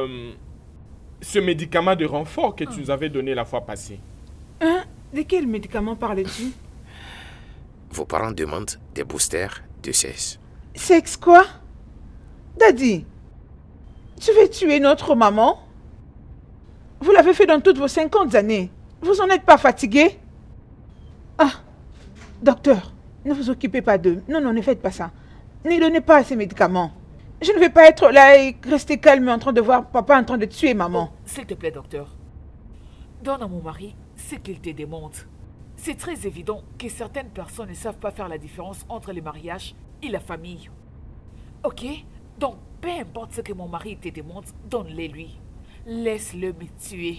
ce médicament de renfort que tu nous avais donné la fois passée. Hein? De quel médicament parles-tu? Vos parents demandent des boosters de sexe. Sexe quoi? Daddy, tu veux tuer notre maman? Vous l'avez fait dans toutes vos 50 années. Vous en êtes pas fatigué? Ah, docteur, ne vous occupez pas d'eux. Non, non, ne faites pas ça. Ne donnez pas ces médicaments. Je ne vais pas être là et rester calme en train de voir papa en train de tuer maman. S'il te plaît, docteur. Donne à mon mari ce qu'il te demande. C'est très évident que certaines personnes ne savent pas faire la différence entre le mariage et la famille. Ok? Donc, peu importe ce que mon mari te demande, donne-le lui. Laisse-le me tuer.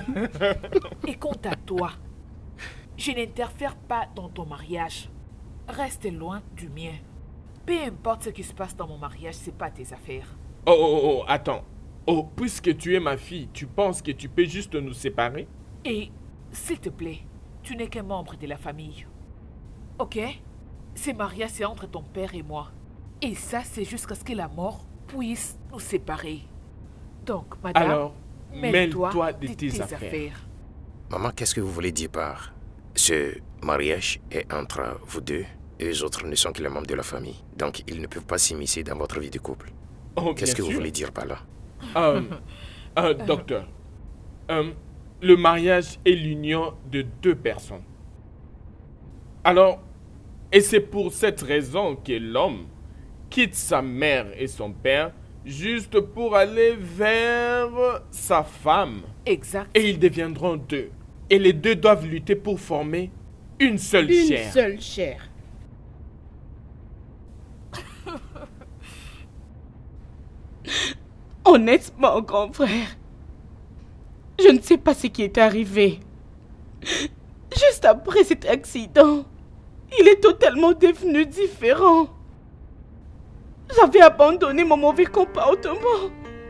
Et quant à toi, je n'interfère pas dans ton mariage. Reste loin du mien. Peu importe ce qui se passe dans mon mariage, c'est pas tes affaires. Oh, attends. Oh, puisque tu es ma fille, tu penses que tu peux juste nous séparer? Et, s'il te plaît, tu n'es qu'un membre de la famille. Ok? Ce mariage, c'est entre ton père et moi. Et ça, c'est jusqu'à ce que la mort puisse nous séparer. Donc, madame, alors, mêle-toi de tes affaires. Maman, qu'est-ce que vous voulez dire par ce mariage est entre vous deux et les autres ne sont que les membres de la famille. Donc, ils ne peuvent pas s'immiscer dans votre vie de couple. Oh, qu'est-ce que vous voulez dire par là? Docteur, le mariage est l'union de deux personnes. Alors, et c'est pour cette raison que l'homme quitte sa mère et son père juste pour aller vers sa femme. Exact. Et ils deviendront deux. Et les deux doivent lutter pour former une seule chair. Une seule chair. Honnêtement, grand frère, je ne sais pas ce qui est arrivé. Juste après cet accident, il est totalement devenu différent. J'avais abandonné mon mauvais comportement.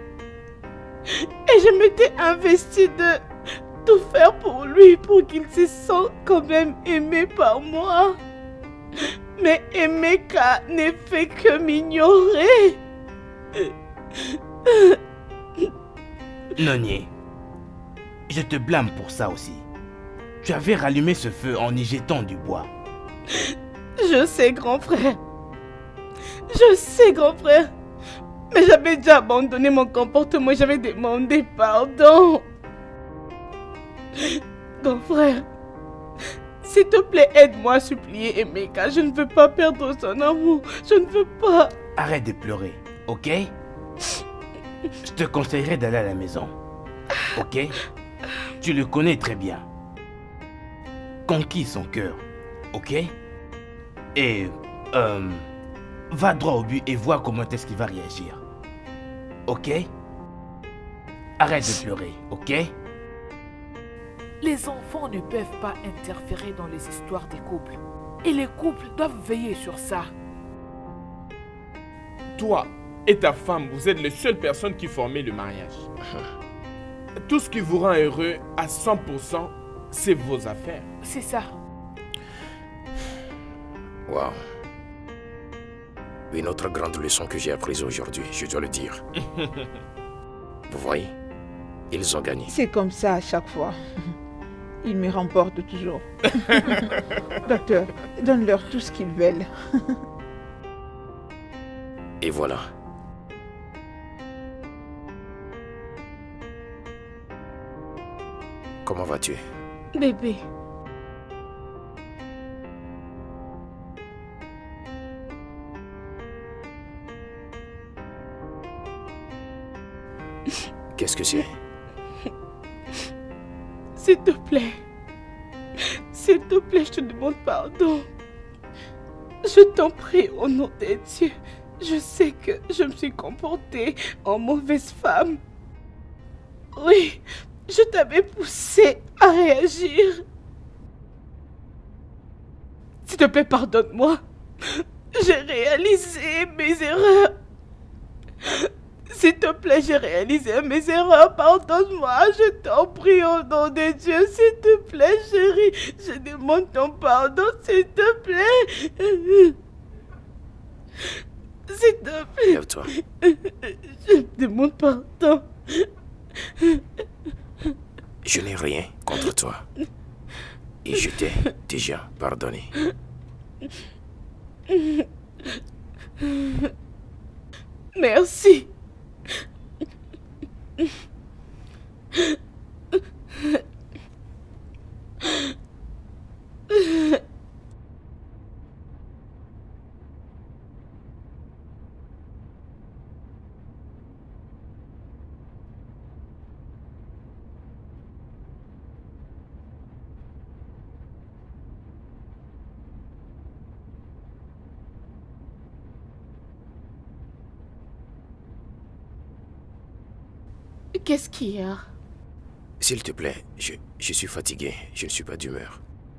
Et je m'étais investie de tout faire pour lui, pour qu'il se sente quand même aimé par moi. Mais Emeka ne fait que m'ignorer. Nonier, je te blâme pour ça aussi. Tu avais rallumé ce feu en y jetant du bois. Je sais, grand frère. Je sais, grand frère. Mais j'avais déjà abandonné mon comportement et j'avais demandé pardon. Grand frère, s'il te plaît, aide-moi à supplier Emeka. Je ne veux pas perdre son amour. Je ne veux pas. Arrête de pleurer, ok? Je te conseillerais d'aller à la maison, ok? Tu le connais très bien. Conquis son cœur, ok? Et, va droit au but et vois comment est-ce qu'il va réagir. Ok? Arrête de pleurer, ok? Les enfants ne peuvent pas interférer dans les histoires des couples. Et les couples doivent veiller sur ça. Toi et ta femme, vous êtes les seules personnes qui formaient le mariage. Tout ce qui vous rend heureux à 100%, c'est vos affaires. C'est ça. Wow. Une autre grande leçon que j'ai apprise aujourd'hui, je dois le dire. Vous voyez, ils ont gagné. C'est comme ça à chaque fois. Ils me remportent toujours. Docteur, donne-leur tout ce qu'ils veulent. Et voilà. Comment vas-tu? Bébé. Qu'est-ce que c'est? S'il te plaît. S'il te plaît, je te demande pardon. Je t'en prie, au nom de Dieu. Je sais que je me suis comportée en mauvaise femme. Oui, je t'avais poussé à réagir. S'il te plaît, pardonne-moi. J'ai réalisé mes erreurs. S'il te plaît, j'ai réalisé mes erreurs. Pardonne-moi, je t'en prie au nom de Dieu. S'il te plaît, chérie, je demande ton pardon, s'il te plaît. S'il te plaît. Lève-toi. Je demande pardon. Je n'ai rien contre toi. Et je t'ai déjà pardonné. Merci. Qu'est-ce qu'il y a? S'il te plaît, je suis fatigué. Je ne suis pas d'humeur.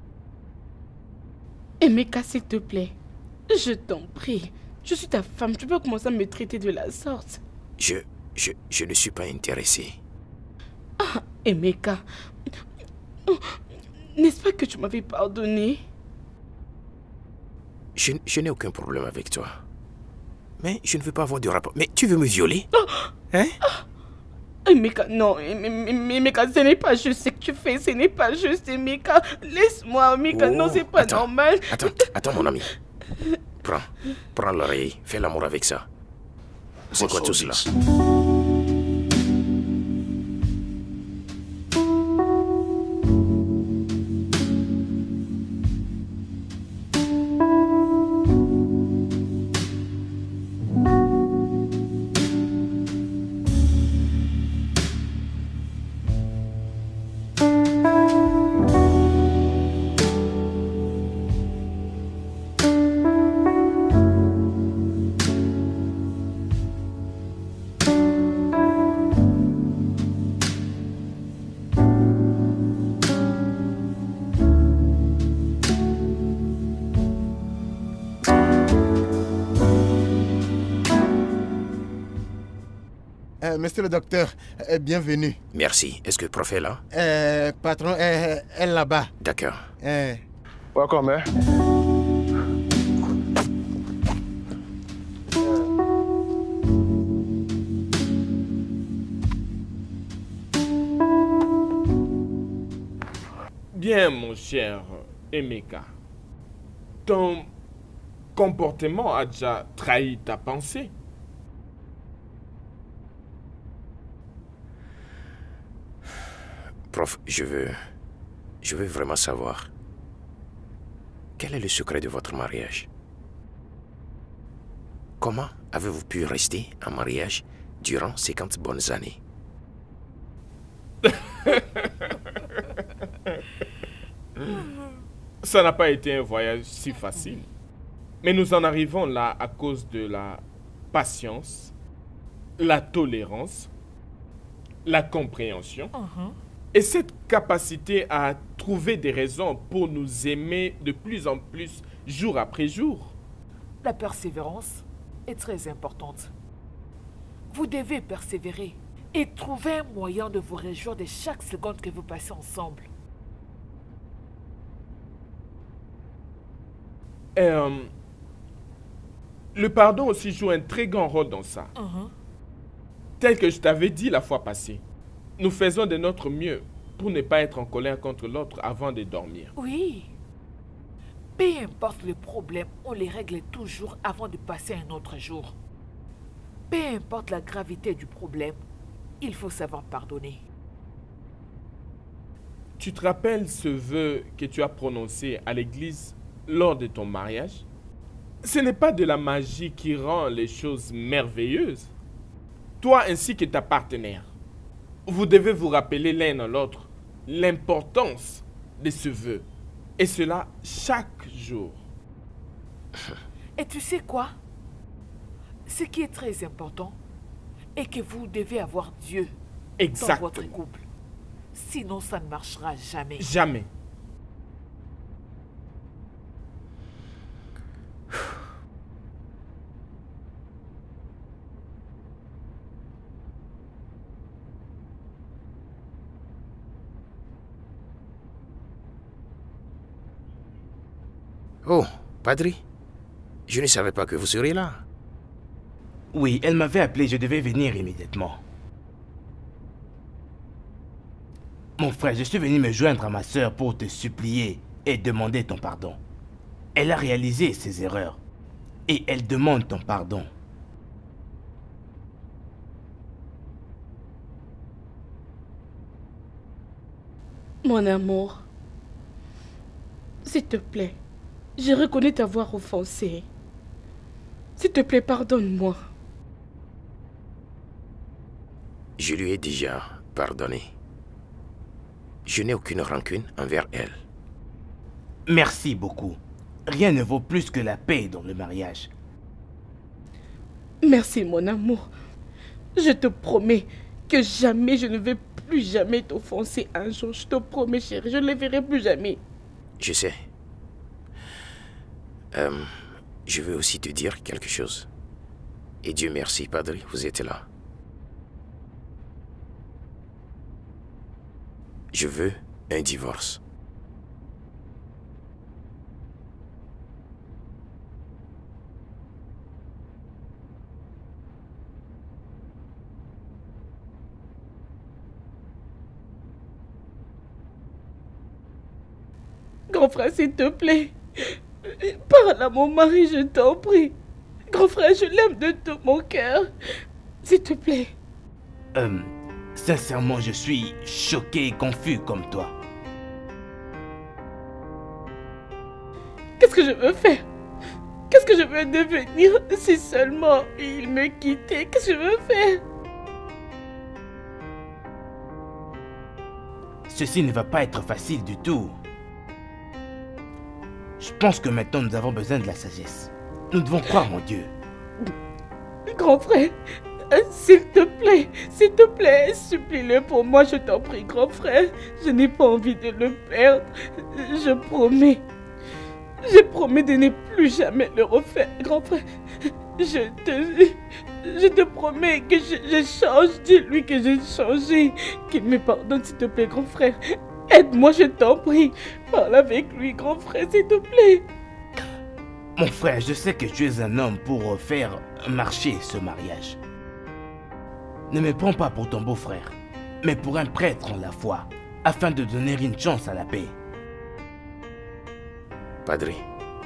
Emeka, s'il te plaît, je t'en prie. Je suis ta femme, tu peux commencer à me traiter de la sorte. Je ne suis pas intéressé. Ah, Emeka, n'est-ce pas que tu m'avais pardonné? Je n'ai aucun problème avec toi. Mais je ne veux pas avoir de rapport. Mais tu veux me violer? Hein? Emeka, non, Emeka, ce n'est pas juste ce que tu fais, ce n'est pas juste, Emeka. Laisse-moi, Emeka, non, c'est pas normal. Attends, mon ami. Prends l'oreille, fais l'amour avec ça. C'est quoi tout cela? Monsieur le docteur, bienvenue. Merci. Est-ce que le prof est là? Patron, elle est là-bas. D'accord. Welcome, man. Bien, mon cher Emeka. Ton comportement a déjà trahi ta pensée. Prof, je veux vraiment savoir. Quel est le secret de votre mariage? Comment avez-vous pu rester en mariage durant 50 bonnes années? Ça n'a pas été un voyage si facile. Mais nous en arrivons là à cause de la patience, la tolérance, la compréhension. Et cette capacité à trouver des raisons pour nous aimer de plus en plus jour après jour. La persévérance est très importante. Vous devez persévérer et trouver un moyen de vous réjouir de chaque seconde que vous passez ensemble. Le pardon aussi joue un très grand rôle dans ça. Tel que je t'avais dit la fois passée. Nous faisons de notre mieux pour ne pas être en colère contre l'autre avant de dormir. Oui. Peu importe le problème, on les règle toujours avant de passer un autre jour. Peu importe la gravité du problème, il faut savoir pardonner. Tu te rappelles ce vœu que tu as prononcé à l'église lors de ton mariage? Ce n'est pas de la magie qui rend les choses merveilleuses. Toi ainsi que ta partenaire. Vous devez vous rappeler l'un à l'autre l'importance de ce vœu. Et cela chaque jour. Et tu sais quoi? Ce qui est très important est que vous devez avoir Dieu dans votre couple. Sinon, ça ne marchera jamais. Jamais. Oh, Padri, je ne savais pas que vous seriez là. Oui, elle m'avait appelé, je devais venir immédiatement. Mon frère, je suis venu me joindre à ma sœur pour te supplier et demander ton pardon. Elle a réalisé ses erreurs et elle demande ton pardon. Mon amour, s'il te plaît, je reconnais t'avoir offensé. S'il te plaît, pardonne-moi. Je lui ai déjà pardonné. Je n'ai aucune rancune envers elle. Merci beaucoup. Rien ne vaut plus que la paix dans le mariage. Merci, mon amour. Je te promets que jamais je ne vais plus jamais t'offenser un jour. Je te promets, chérie, je ne le verrai plus jamais. Je sais. Je veux aussi te dire quelque chose. Et Dieu merci, Padri, vous êtes là. Je veux un divorce. Grand frère, s'il te plaît, parle à mon mari, je t'en prie. Grand frère, je l'aime de tout mon cœur. S'il te plaît. Sincèrement, je suis choqué et confus comme toi. Qu'est-ce que je veux faire? Qu'est-ce que je veux devenir si seulement il me quittait? Qu'est-ce que je veux faire? Ceci ne va pas être facile du tout. Je pense que maintenant nous avons besoin de la sagesse. Nous devons croire en Dieu. Grand frère, s'il te plaît, supplie-le pour moi, je t'en prie, grand frère. Je n'ai pas envie de le perdre. Je promets de ne plus jamais le refaire, grand frère. Je te promets que je change. Dis-lui que j'ai changé. Qu'il me pardonne, s'il te plaît, grand frère. Aide-moi, je t'en prie. Parle avec lui, grand frère, s'il te plaît. Mon frère, je sais que tu es un homme pour faire marcher ce mariage. Ne me prends pas pour ton beau-frère, mais pour un prêtre en la foi, afin de donner une chance à la paix. Padri,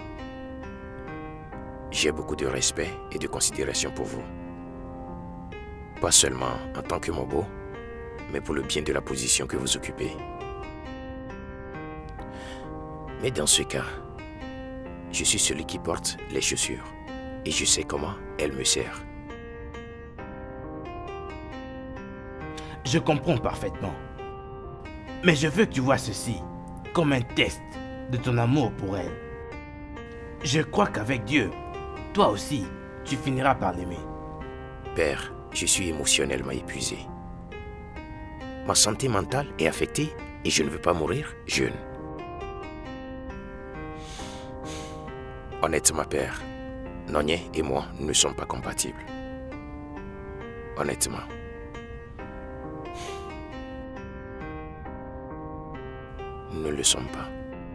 j'ai beaucoup de respect et de considération pour vous. Pas seulement en tant que mon beau, mais pour le bien de la position que vous occupez. Mais dans ce cas, je suis celui qui porte les chaussures et je sais comment elles me servent. Je comprends parfaitement. Mais je veux que tu vois ceci comme un test de ton amour pour elle. Je crois qu'avec Dieu, toi aussi, tu finiras par l'aimer. Père, je suis émotionnellement épuisé. Ma santé mentale est affectée et je ne veux pas mourir jeune. Honnêtement, Père, Nonye et moi ne sommes pas compatibles. Honnêtement. Nous ne le sommes pas.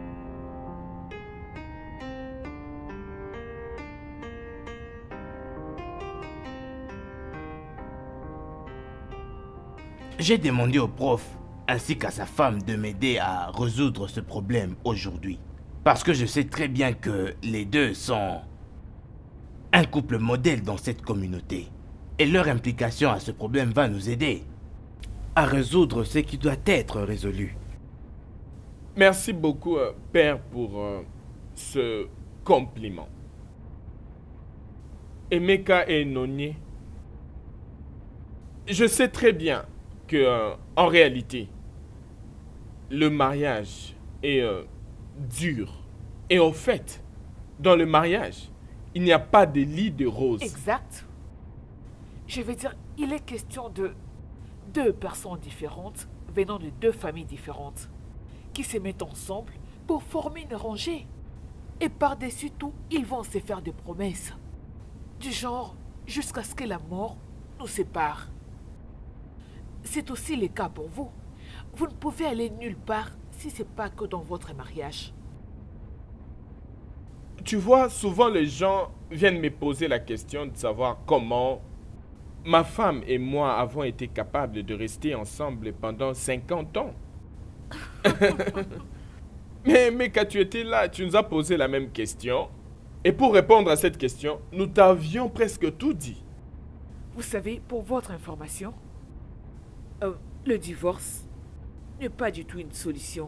J'ai demandé au prof ainsi qu'à sa femme de m'aider à résoudre ce problème aujourd'hui. Parce que je sais très bien que les deux sont un couple modèle dans cette communauté. Et leur implication à ce problème va nous aider à résoudre ce qui doit être résolu. Merci beaucoup, Père, pour ce compliment. Emeka et Nonye, je sais très bien que, en réalité, le mariage est dur. Et en fait, dans le mariage, il n'y a pas de lit de roses. Exact. Je veux dire, il est question de deux personnes différentes, venant de deux familles différentes, qui se mettent ensemble pour former une rangée. Et par-dessus tout, ils vont se faire des promesses. Du genre, jusqu'à ce que la mort nous sépare. C'est aussi le cas pour vous. Vous ne pouvez aller nulle part si ce n'est pas que dans votre mariage. Tu vois, souvent les gens viennent me poser la question de savoir comment ma femme et moi avons été capables de rester ensemble pendant 50 ans. Mais quand tu étais là, tu nous as posé la même question. Et pour répondre à cette question, nous t'avions presque tout dit. Vous savez, pour votre information, le divorce n'est pas du tout une solution.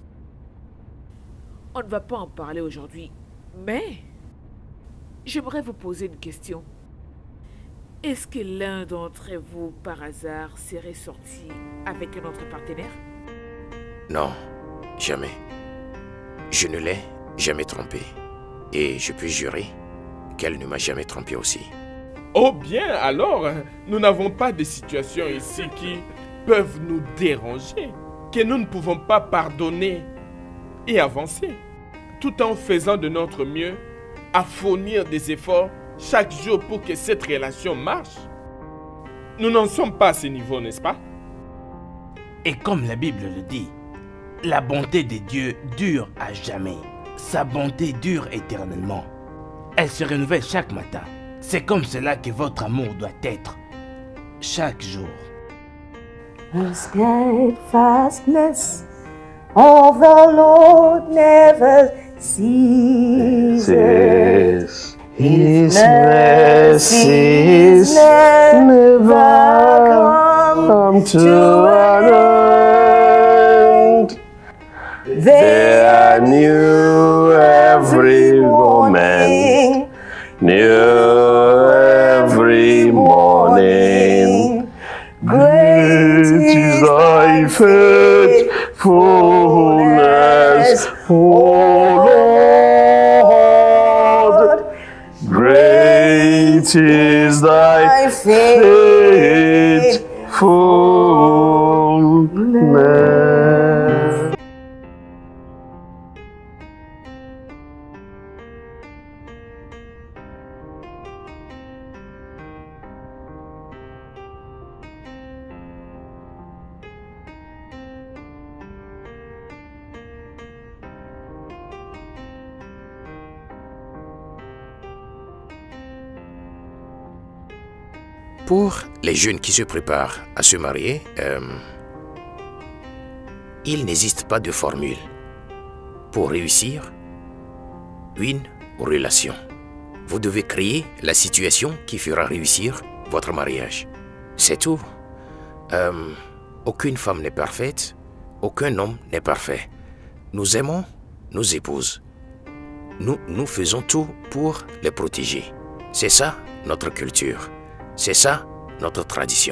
On ne va pas en parler aujourd'hui, mais j'aimerais vous poser une question. Est-ce que l'un d'entre vous, par hasard, serait sorti avec un autre partenaire? Non, jamais. Je ne l'ai jamais trompée. Et je peux jurer qu'elle ne m'a jamais trompé aussi. Oh bien, alors, nous n'avons pas de situation ici qui peuvent nous déranger, que nous ne pouvons pas pardonner et avancer, tout en faisant de notre mieux à fournir des efforts chaque jour pour que cette relation marche. Nous n'en sommes pas à ce niveau, n'est-ce pas? Et comme la Bible le dit, la bonté de Dieu dure à jamais. Sa bonté dure éternellement. Elle se renouvelle chaque matin. C'est comme cela que votre amour doit être. Chaque jour. The steadfastness of the Lord never ceases. His mercies never come to an end. They are new every moment, new every morning. Great is thy faithfulness, O Lord. Great is thy faithfulness. Pour les jeunes qui se préparent à se marier, il n'existe pas de formule pour réussir une relation. Vous devez créer la situation qui fera réussir votre mariage. C'est tout. Aucune femme n'est parfaite, aucun homme n'est parfait. Nous aimons nos épouses. Nous faisons tout pour les protéger. C'est ça notre culture. C'est ça notre tradition.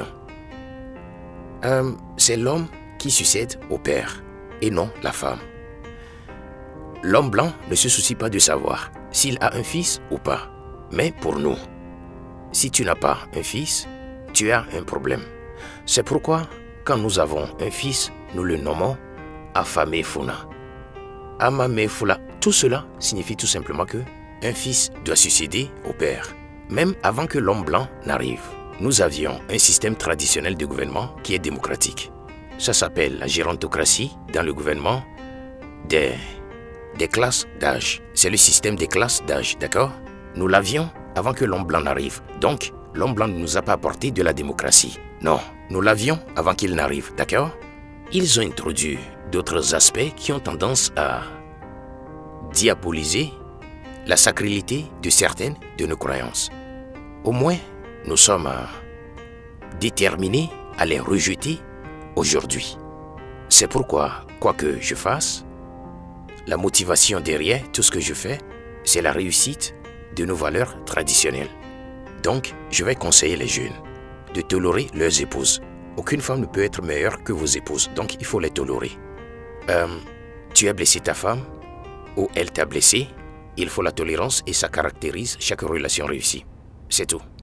C'est l'homme qui succède au père et non la femme. L'homme blanc ne se soucie pas de savoir s'il a un fils ou pas. Mais pour nous, si tu n'as pas un fils, tu as un problème. C'est pourquoi, quand nous avons un fils, nous le nommons Afame Funa. Amame Fula, tout cela signifie tout simplement que un fils doit succéder au père. Même avant que l'homme blanc n'arrive, nous avions un système traditionnel de gouvernement qui est démocratique. Ça s'appelle la gérontocratie dans le gouvernement des classes d'âge. C'est le système des classes d'âge, d'accord? Nous l'avions avant que l'homme blanc n'arrive. Donc, l'homme blanc ne nous a pas apporté de la démocratie. Non, nous l'avions avant qu'il n'arrive, d'accord? Ils ont introduit d'autres aspects qui ont tendance à diaboliser la sacralité de certaines de nos croyances. Au moins, nous sommes déterminés à les rejeter aujourd'hui. C'est pourquoi, quoi que je fasse, la motivation derrière tout ce que je fais, c'est la réussite de nos valeurs traditionnelles. Donc, je vais conseiller les jeunes de tolérer leurs épouses. Aucune femme ne peut être meilleure que vos épouses, donc il faut les tolérer. Tu as blessé ta femme ou elle t'a blessé, il faut la tolérance et ça caractérise chaque relation réussie. C'est tout.